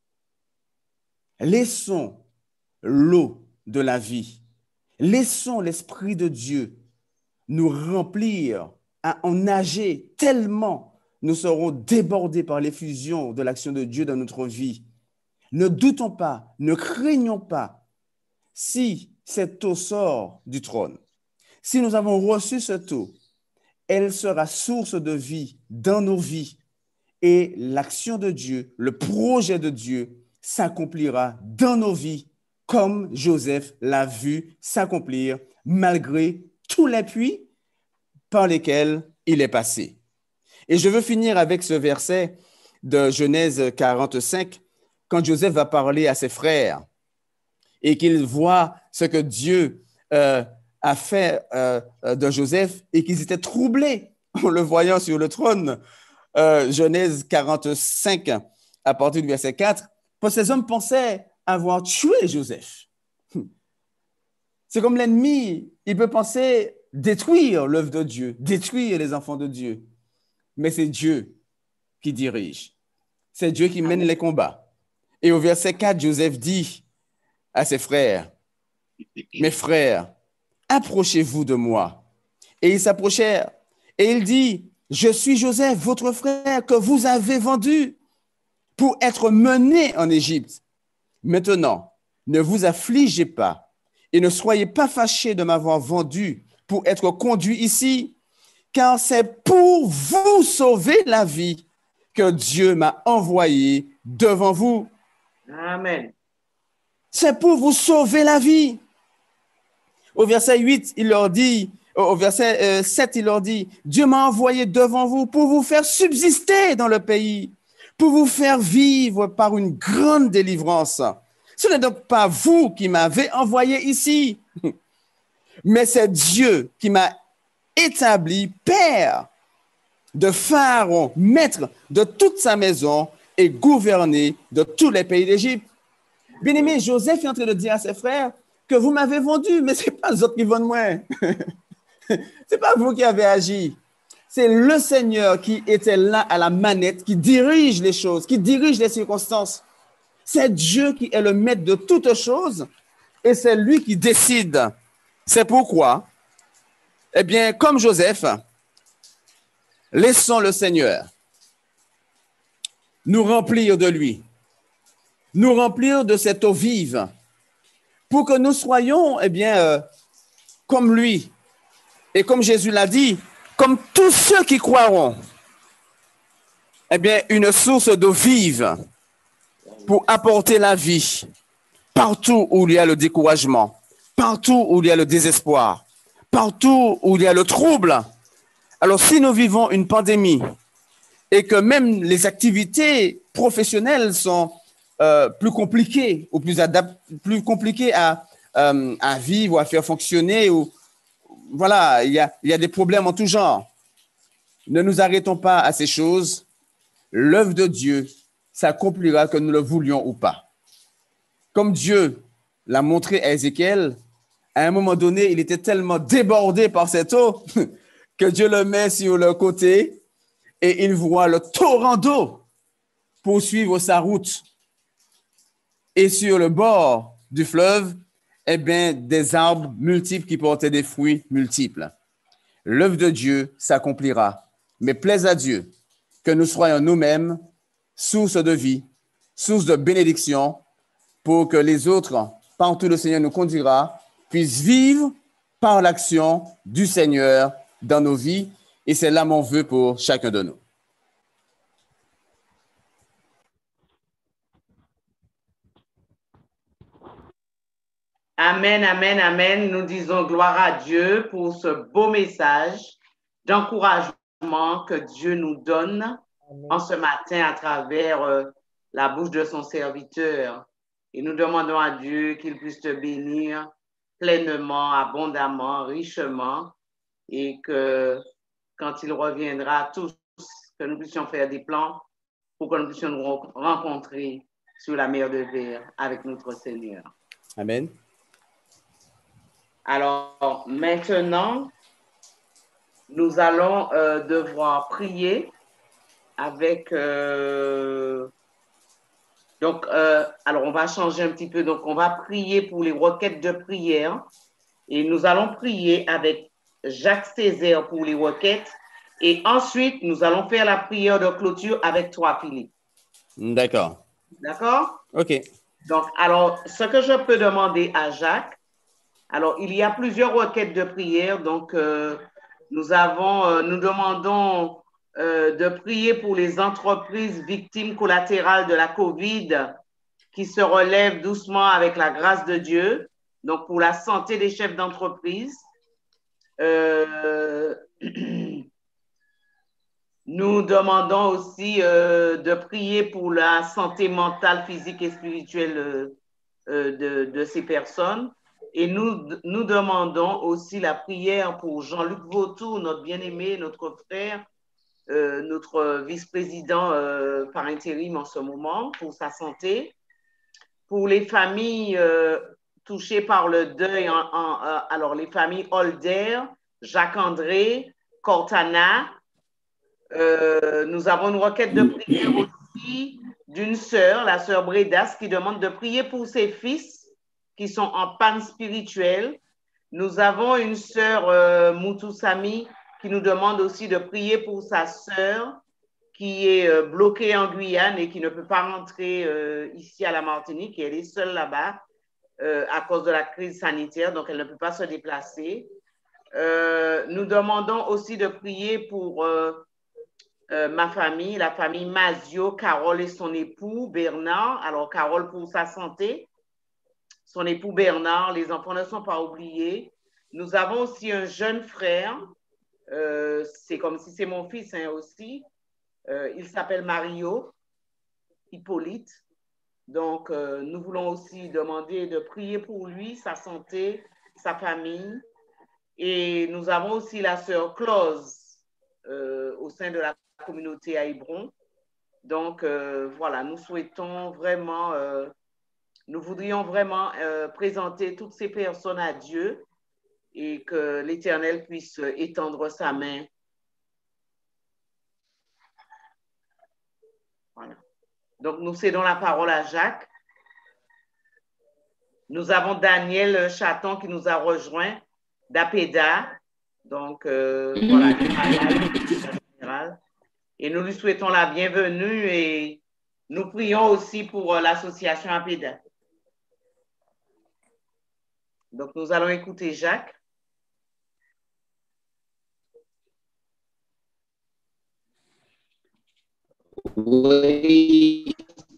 laissons l'eau de la vie, laissons l'Esprit de Dieu nous remplir, à en nager tellement nous serons débordés par l'effusion de l'action de Dieu dans notre vie. Ne doutons pas, ne craignons pas. Si cette eau sort du trône, si nous avons reçu cette eau, elle sera source de vie dans nos vies et l'action de Dieu, le projet de Dieu s'accomplira dans nos vies comme Joseph l'a vu s'accomplir malgré tous les puits par lesquels il est passé. Et je veux finir avec ce verset de Genèse quarante-cinq, quand Joseph va parler à ses frères et qu'il voit ce que Dieu euh, a fait euh, de Joseph et qu'ils étaient troublés en le voyant sur le trône. Euh, Genèse quarante-cinq, à partir du verset quatre, parce que ces hommes pensaient avoir tué Joseph. C'est comme l'ennemi, il peut penser détruire l'œuvre de Dieu, détruire les enfants de Dieu. Mais c'est Dieu qui dirige. C'est Dieu qui mène les combats. Et au verset quatre, Joseph dit à ses frères, « Mes frères, approchez-vous de moi. » Et ils s'approchèrent. Et il dit, « Je suis Joseph, votre frère, que vous avez vendu pour être mené en Égypte. Maintenant, ne vous affligez pas et ne soyez pas fâchés de m'avoir vendu pour être conduit ici, car c'est pour vous sauver la vie que Dieu m'a envoyé devant vous. » Amen. C'est pour vous sauver la vie. Au verset huit, il leur dit, au verset euh, sept, il leur dit, Dieu m'a envoyé devant vous pour vous faire subsister dans le pays, pour vous faire vivre par une grande délivrance. Ce n'est donc pas vous qui m'avez envoyé ici, mais c'est Dieu qui m'a établi père de Pharaon, maître de toute sa maison et gouverner de tous les pays d'Égypte. Bien-aimé, Joseph est en train de dire à ses frères que vous m'avez vendu, mais ce n'est pas eux autres qui vendent moi. Ce n'est pas vous qui avez agi. C'est le Seigneur qui était là à la manette, qui dirige les choses, qui dirige les circonstances. C'est Dieu qui est le maître de toutes choses et c'est lui qui décide. C'est pourquoi, eh bien, comme Joseph, laissons le Seigneur nous remplir de lui, nous remplir de cette eau vive, pour que nous soyons, eh bien, euh, comme lui. Et comme Jésus l'a dit, comme tous ceux qui croiront, eh bien, une source d'eau vive pour apporter la vie partout où il y a le découragement, partout où il y a le désespoir, partout où il y a le trouble. Alors, si nous vivons une pandémie et que même les activités professionnelles sont euh, plus compliquées ou plus, adap- plus compliquées à, euh, à vivre ou à faire fonctionner, ou voilà, il y a, il y a des problèmes en tout genre. Ne nous arrêtons pas à ces choses. L'œuvre de Dieu s'accomplira que nous le voulions ou pas. Comme Dieu l'a montré à Ézéchiel, À un moment donné, il était tellement débordé par cette eau que Dieu le met sur le côté et il voit le torrent d'eau poursuivre sa route. Et sur le bord du fleuve, eh bien, des arbres multiples qui portaient des fruits multiples. L'œuvre de Dieu s'accomplira. Mais plaise à Dieu que nous soyons nous-mêmes source de vie, source de bénédiction, pour que les autres, partout le Seigneur nous conduira, puissent vivre par l'action du Seigneur dans nos vies. Et c'est là mon vœu pour chacun de nous. Amen, amen, amen. Nous disons gloire à Dieu pour ce beau message d'encouragement que Dieu nous donne amen. En ce matin à travers euh, la bouche de son serviteur. Et nous demandons à Dieu qu'il puisse te bénir pleinement, abondamment, richement, et que quand il reviendra, tous, que nous puissions faire des plans pour que nous puissions nous rencontrer sur la mer de Verre avec notre Seigneur. Amen. Alors, maintenant, nous allons euh, devoir prier avec... Euh, donc, euh, alors, on va changer un petit peu. Donc, on va prier pour les requêtes de prière. Et nous allons prier avec Jacques Césaire pour les requêtes. Et ensuite, nous allons faire la prière de clôture avec toi, Philippe. D'accord. D'accord? OK. Donc, alors, ce que je peux demander à Jacques, alors, il y a plusieurs requêtes de prière. Donc, euh, nous avons, euh, nous demandons euh, de prier pour les entreprises victimes collatérales de la COVID qui se relèvent doucement avec la grâce de Dieu. Donc, pour la santé des chefs d'entreprise. Euh, nous demandons aussi euh, de prier pour la santé mentale, physique et spirituelle euh, euh, de, de ces personnes. Et nous, nous demandons aussi la prière pour Jean-Luc Vautour, notre bien-aimé, notre frère, euh, notre vice-président euh, par intérim en ce moment, pour sa santé. Pour les familles euh, touchées par le deuil, en, en, euh, alors les familles Holder, Jacques-André, Cortana. Euh, nous avons une requête de prière aussi d'une sœur, la sœur Bredas, qui demande de prier pour ses fils qui sont en panne spirituelle. Nous avons une sœur, euh, Moutoussami, qui nous demande aussi de prier pour sa sœur qui est euh, bloquée en Guyane et qui ne peut pas rentrer euh, ici à la Martinique. Et elle est seule là-bas euh, à cause de la crise sanitaire, donc elle ne peut pas se déplacer. Euh, nous demandons aussi de prier pour euh, euh, ma famille, la famille Mazio, Carole et son époux Bernard. Alors, Carole pour sa santé. Son époux Bernard, les enfants ne sont pas oubliés. Nous avons aussi un jeune frère, euh, c'est comme si c'est mon fils hein, aussi. Euh, il s'appelle Mario Hippolyte. Donc, euh, nous voulons aussi demander de prier pour lui, sa santé, sa famille. Et nous avons aussi la sœur Clause euh, au sein de la communauté à Hébron. Donc, euh, voilà, nous souhaitons vraiment... Euh, Nous voudrions vraiment euh, présenter toutes ces personnes à Dieu et que l'Éternel puisse étendre sa main. Voilà. Donc, nous cédons la parole à Jacques. Nous avons Daniel Chaton qui nous a rejoint d'Apeda. Donc, euh, voilà, et nous lui souhaitons la bienvenue et nous prions aussi pour euh, l'association Apeda. Donc, nous allons écouter Jacques. Oui.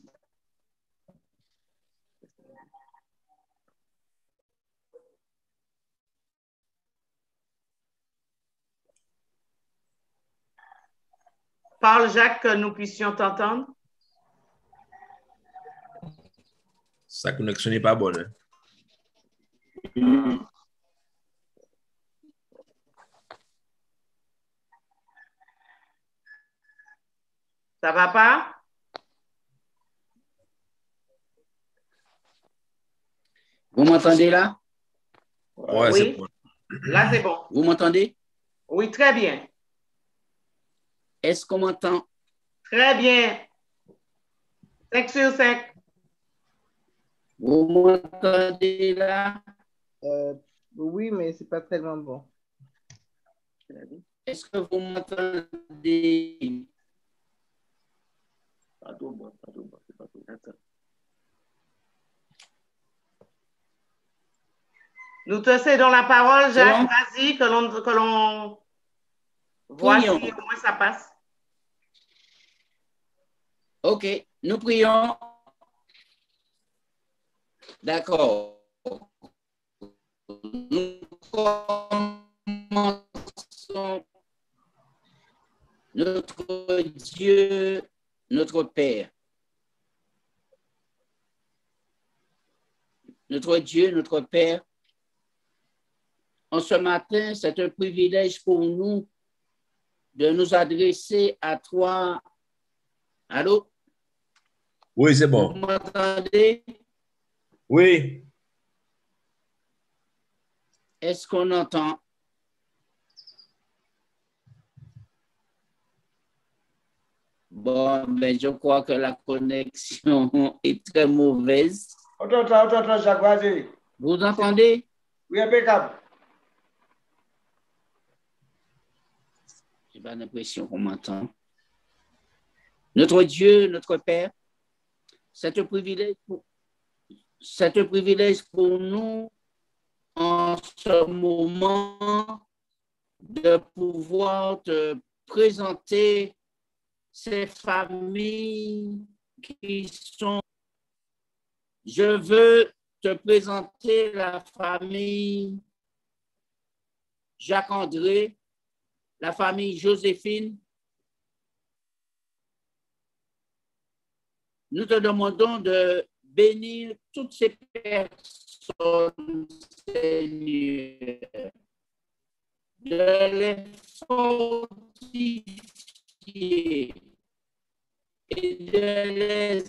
Parle, Jacques, que nous puissions t'entendre. Sa connexion n'est pas bonne. Hein? Ça va pas? Vous m'entendez là? Ouais, Oui. c'est bon. Là, c'est bon. Vous m'entendez? Oui, très bien. Est-ce qu'on m'entend? Très bien. cinq sur cinq. Vous m'entendez là? Euh, oui, mais c'est pas tellement bon. Est-ce que vous m'entendez? Pas tout bon, pas tout bon, c'est pas tout. Attends. Nous te cédons la parole, Jacques. bon? Vas-y, que l'on que l'on voit Prions. si au moins ça passe. OK, nous prions. D'accord. Nous commençons. Notre Dieu, notre Père. Notre Dieu, notre Père, en ce matin, c'est un privilège pour nous de nous adresser à toi. Allô? Oui, c'est Vous bon. m'entendez? Oui. Est-ce qu'on entend? Bon, ben, je crois que la connexion est très mauvaise. Attends, attends, attends, attends, Jacques, vas-y. Vous entendez? Oui, impeccable. J'ai pas l'impression qu'on m'entend. Notre Dieu, notre Père, c'est un privilège pour, c'est un privilège pour nous en ce moment de pouvoir te présenter ces familles qui sont... Je veux te présenter la famille Jacques-André, la famille Joséphine. Nous te demandons de bénir toutes ces personnes, Seigneur, de les fortifier et de les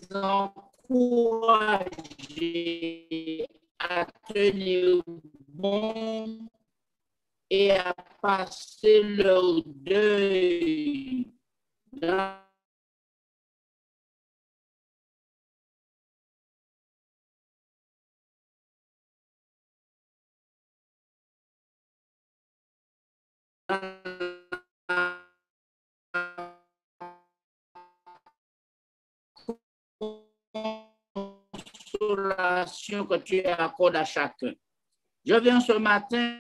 encourager à tenir bon et à passer leur deuil dans consolation que tu accordes à chacun. Je viens ce matin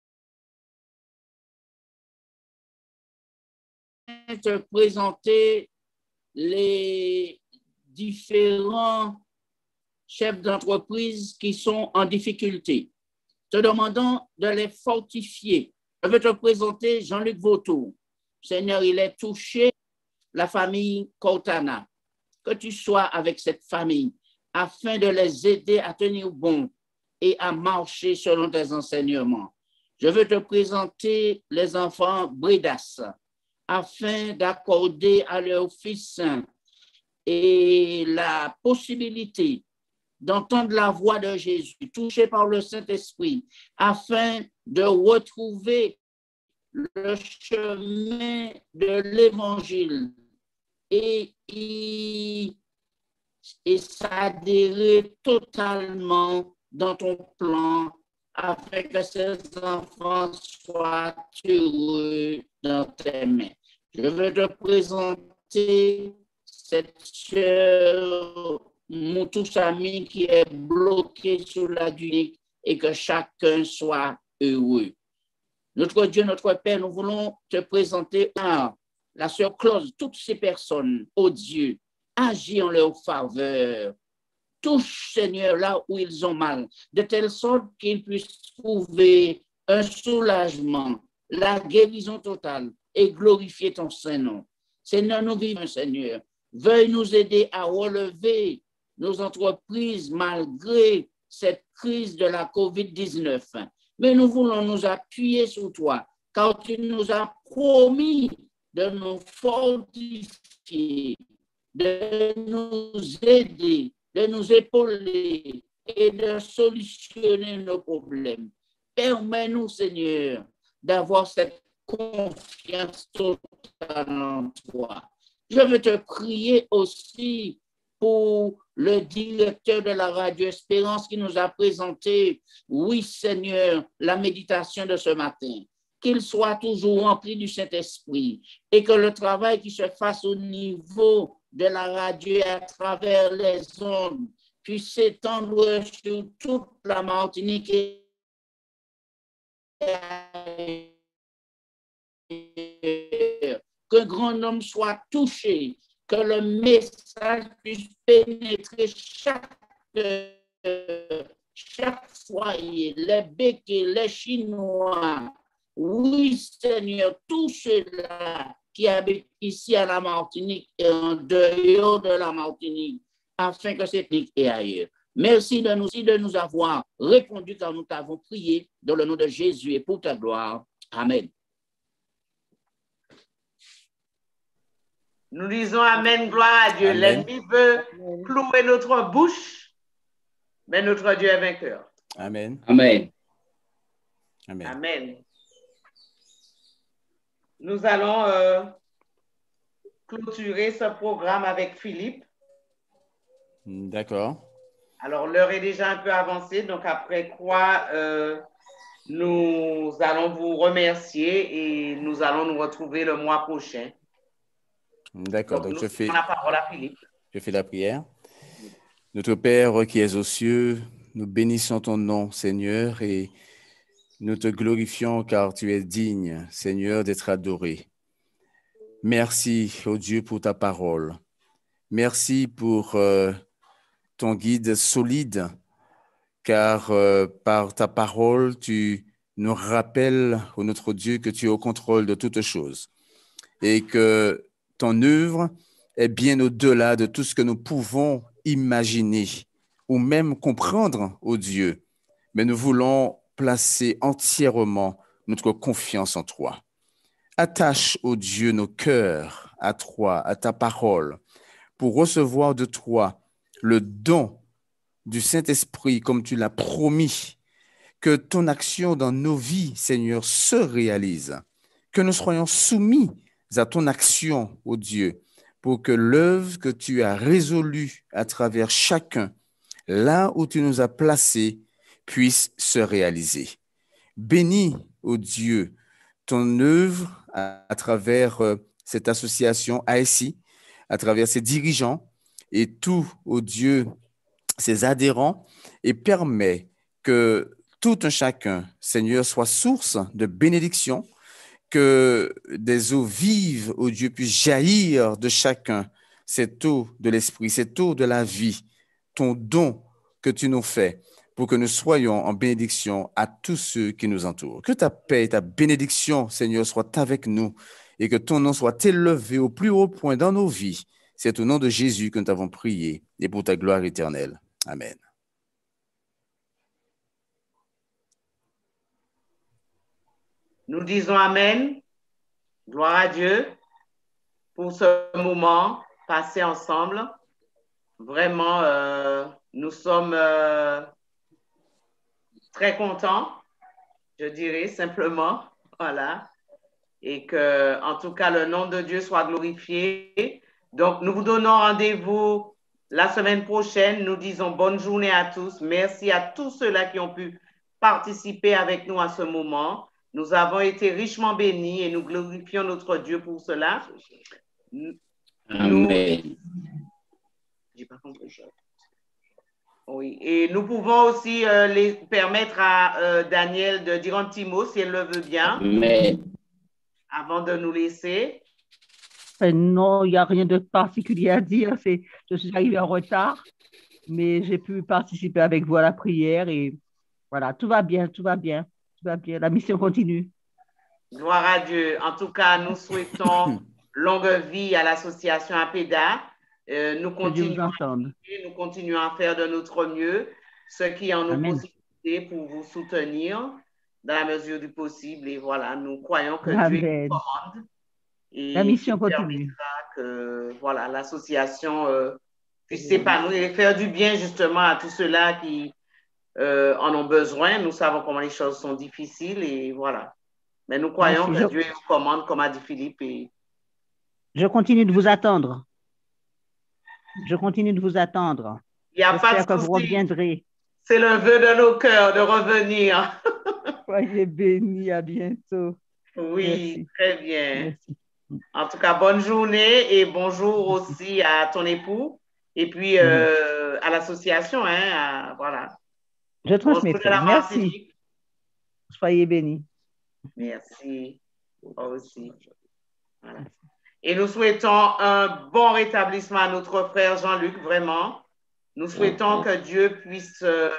te présenter les différents chefs d'entreprise qui sont en difficulté. Te demandons de les fortifier. Je vais te présenter Jean-Luc Vautour. Seigneur, il est touché, la famille Cortana. Que tu sois avec cette famille afin de les aider à tenir bon et à marcher selon tes enseignements. Je veux te présenter les enfants Bredas afin d'accorder à leur fils et la possibilité d'entendre la voix de Jésus, touché par le Saint-Esprit, afin de retrouver le chemin de l'Évangile et, et, et s'adhérer totalement dans ton plan afin que ces enfants soient heureux dans tes mains. Je veux te présenter cette sœur Moutoussami qui est bloquée sur la dunique et que chacun soit heureux. Notre Dieu, notre Père, nous voulons te présenter un, la sœur Claude, toutes ces personnes, oh Dieu, agis en leur faveur. Touche, Seigneur, là où ils ont mal, de telle sorte qu'ils puissent trouver un soulagement, la guérison totale et glorifier ton Saint-Nom. Seigneur, nous vivons, Seigneur. Veuille nous aider à relever nos entreprises malgré cette crise de la covid dix-neuf. Mais nous voulons nous appuyer sur toi, car tu nous as promis de nous fortifier, de nous aider, de nous épauler et de solutionner nos problèmes. permets-nous, Seigneur, d'avoir cette confiance totale en toi. Je veux te prier aussi pour le directeur de la Radio Espérance qui nous a présenté, oui Seigneur, la méditation de ce matin. Qu'il soit toujours rempli du Saint-Esprit et que le travail qui se fasse au niveau de la radio et à travers les ondes puisse s'étendre sur toute la Martinique et qu'un grand nombre soit touché, que le message puisse pénétrer chaque, chaque foyer, les béquets, les Chinois. Oui, Seigneur, tous ceux-là qui habitent ici à la Martinique et en dehors de la Martinique, afin que cette ligue et ailleurs. Merci de nous, de nous avoir répondu quand nous t'avons prié dans le nom de Jésus et pour ta gloire. Amen. Nous disons Amen, gloire à Dieu. L'ennemi veut clouer notre bouche, mais notre Dieu est vainqueur. Amen. Amen. Amen. Amen. Nous allons euh, clôturer ce programme avec Philippe. D'accord. Alors, l'heure est déjà un peu avancée, donc après quoi, euh, nous allons vous remercier et nous allons nous retrouver le mois prochain. D'accord, donc, donc je, fais, la parole à Philippe. je fais la prière. Notre Père qui es aux cieux, nous bénissons ton nom, Seigneur, et nous te glorifions car tu es digne, Seigneur, d'être adoré. Merci, ô Dieu, pour ta parole. Merci pour euh, ton guide solide, car euh, par ta parole, tu nous rappelles, ô notre Dieu, que tu es au contrôle de toutes choses et que ton œuvre est bien au-delà de tout ce que nous pouvons imaginer ou même comprendre, ô Dieu. Mais nous voulons placer entièrement notre confiance en toi. Attache, ô Dieu, nos cœurs à toi, à ta parole, pour recevoir de toi le don du Saint-Esprit comme tu l'as promis, que ton action dans nos vies, Seigneur, se réalise, que nous soyons soumis à ton action, ô Dieu, pour que l'œuvre que tu as résolue à travers chacun, là où tu nous as placés, puisse se réaliser. Bénis, ô Dieu, ton œuvre à, à travers euh, cette association A S I, à travers ses dirigeants et tout, ô Dieu, ses adhérents, et permets que tout un chacun, Seigneur, soit source de bénédiction, que des eaux vives, ô Dieu, puissent jaillir de chacun, cette eau de l'esprit, cette eau de la vie, ton don que tu nous fais, pour que nous soyons en bénédiction à tous ceux qui nous entourent. Que ta paix et ta bénédiction, Seigneur, soient avec nous et que ton nom soit élevé au plus haut point dans nos vies. C'est au nom de Jésus que nous t'avons prié et pour ta gloire éternelle. Amen. Nous disons Amen, gloire à Dieu pour ce moment passé ensemble. Vraiment, euh, nous sommes euh, très contents, je dirais simplement, voilà, et que, en tout cas, le nom de Dieu soit glorifié. Donc, nous vous donnons rendez-vous la semaine prochaine. Nous disons bonne journée à tous. Merci à tous ceux-là qui ont pu participer avec nous à ce moment. Nous avons été richement bénis et nous glorifions notre Dieu pour cela. Amen. Nous... J'ai pas compris. Oui, et nous pouvons aussi euh, les permettre à euh, Daniel de dire un petit mot si elle le veut bien. Amen. Avant de nous laisser. Non, il n'y a rien de particulier à dire. C'est, je suis arrivée en retard, mais j'ai pu participer avec vous à la prière et voilà, tout va bien, tout va bien, tout va bien. La mission continue. Gloire à Dieu. En tout cas, nous souhaitons longue vie à l'association APEDA. Euh, nous, continuons à, nous continuons à faire de notre mieux, ce qui est en nos possibilités pour vous soutenir dans la mesure du possible. Et voilà, nous croyons que Amen. Dieu nous commande. Et la mission continue. Que voilà, l'association euh, puisse s'épanouir et faire du bien justement à tous ceux-là qui euh, en ont besoin. Nous savons comment les choses sont difficiles et voilà. Mais nous croyons Merci, que je- Dieu est aux commandes, comme a dit Philippe. Et Je continue de vous attendre. Je continue de vous attendre. il n'y a pas J'espère que de vous souci. reviendrez. C'est le vœu de nos cœurs de revenir. Soyez bénis, à bientôt. Oui, Merci. très bien. Merci. En tout cas, bonne journée et bonjour aussi à ton époux et puis euh, à l'association. Hein, à- voilà. Je On se trouve de transmettrai. la Merci. Martinique. Soyez bénis. Merci. Moi aussi. Voilà. Et nous souhaitons un bon rétablissement à notre frère Jean-Luc, vraiment. Nous souhaitons que Dieu puisse euh,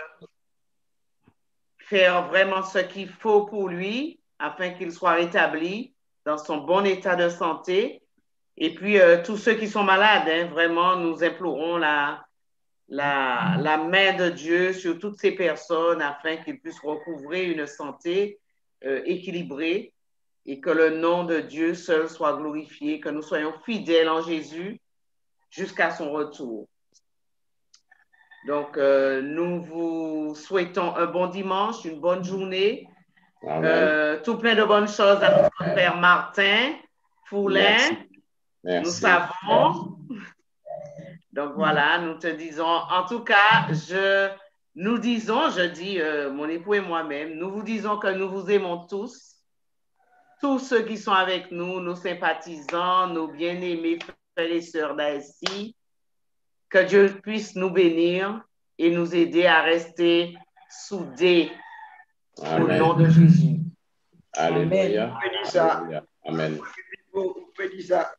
faire vraiment ce qu'il faut pour lui afin qu'il soit rétabli dans son bon état de santé. Et puis, euh, tous ceux qui sont malades, hein, vraiment, nous implorons la, la, la main de Dieu sur toutes ces personnes afin qu'ils puissent recouvrer une santé euh, équilibrée et que le nom de Dieu seul soit glorifié, que nous soyons fidèles en Jésus jusqu'à son retour. Donc, euh, nous vous souhaitons un bon dimanche, une bonne journée, euh, tout plein de bonnes choses à notre frère Martin Foulin. Merci. Merci. Nous savons. Donc, voilà, nous te disons, en tout cas, je, nous disons, je dis, euh, mon époux et moi-même, nous vous disons que nous vous aimons tous, tous ceux qui sont avec nous, nos sympathisants, nos bien-aimés frères et sœurs d'A S I, que Dieu puisse nous bénir et nous aider à rester soudés Amen. au nom de Jésus. Alléluia. Amen. Alléluia. Amen. Vous pouvez dire ça.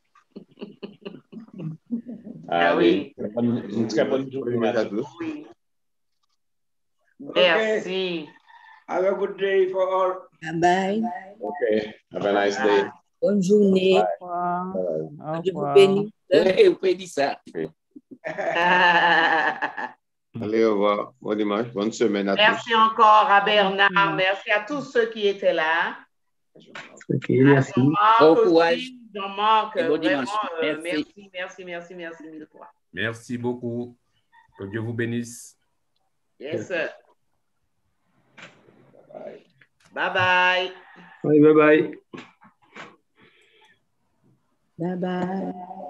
Ah Allez, oui. bonne- une très bonne journée à tous. Oui. Merci. Have a good day for all. Bye bye. Okay. Have a nice day. Bonne journée. Au revoir. Au Dieu vous revoir. bénisse. Oui, vous pouvez dire ça. Allez, au revoir. Bon dimanche. Bonne semaine à tous. Merci encore à Bernard. Merci à tous ceux qui étaient là. Ok, merci. Jean-Marc Bon aussi. courage. Jean-Marc, Et bon vraiment, dimanche. euh, Merci. merci, merci, merci, merci mille fois. Merci beaucoup. Que Dieu vous bénisse. Yes, sir. Bye bye. Bye bye. Bye bye.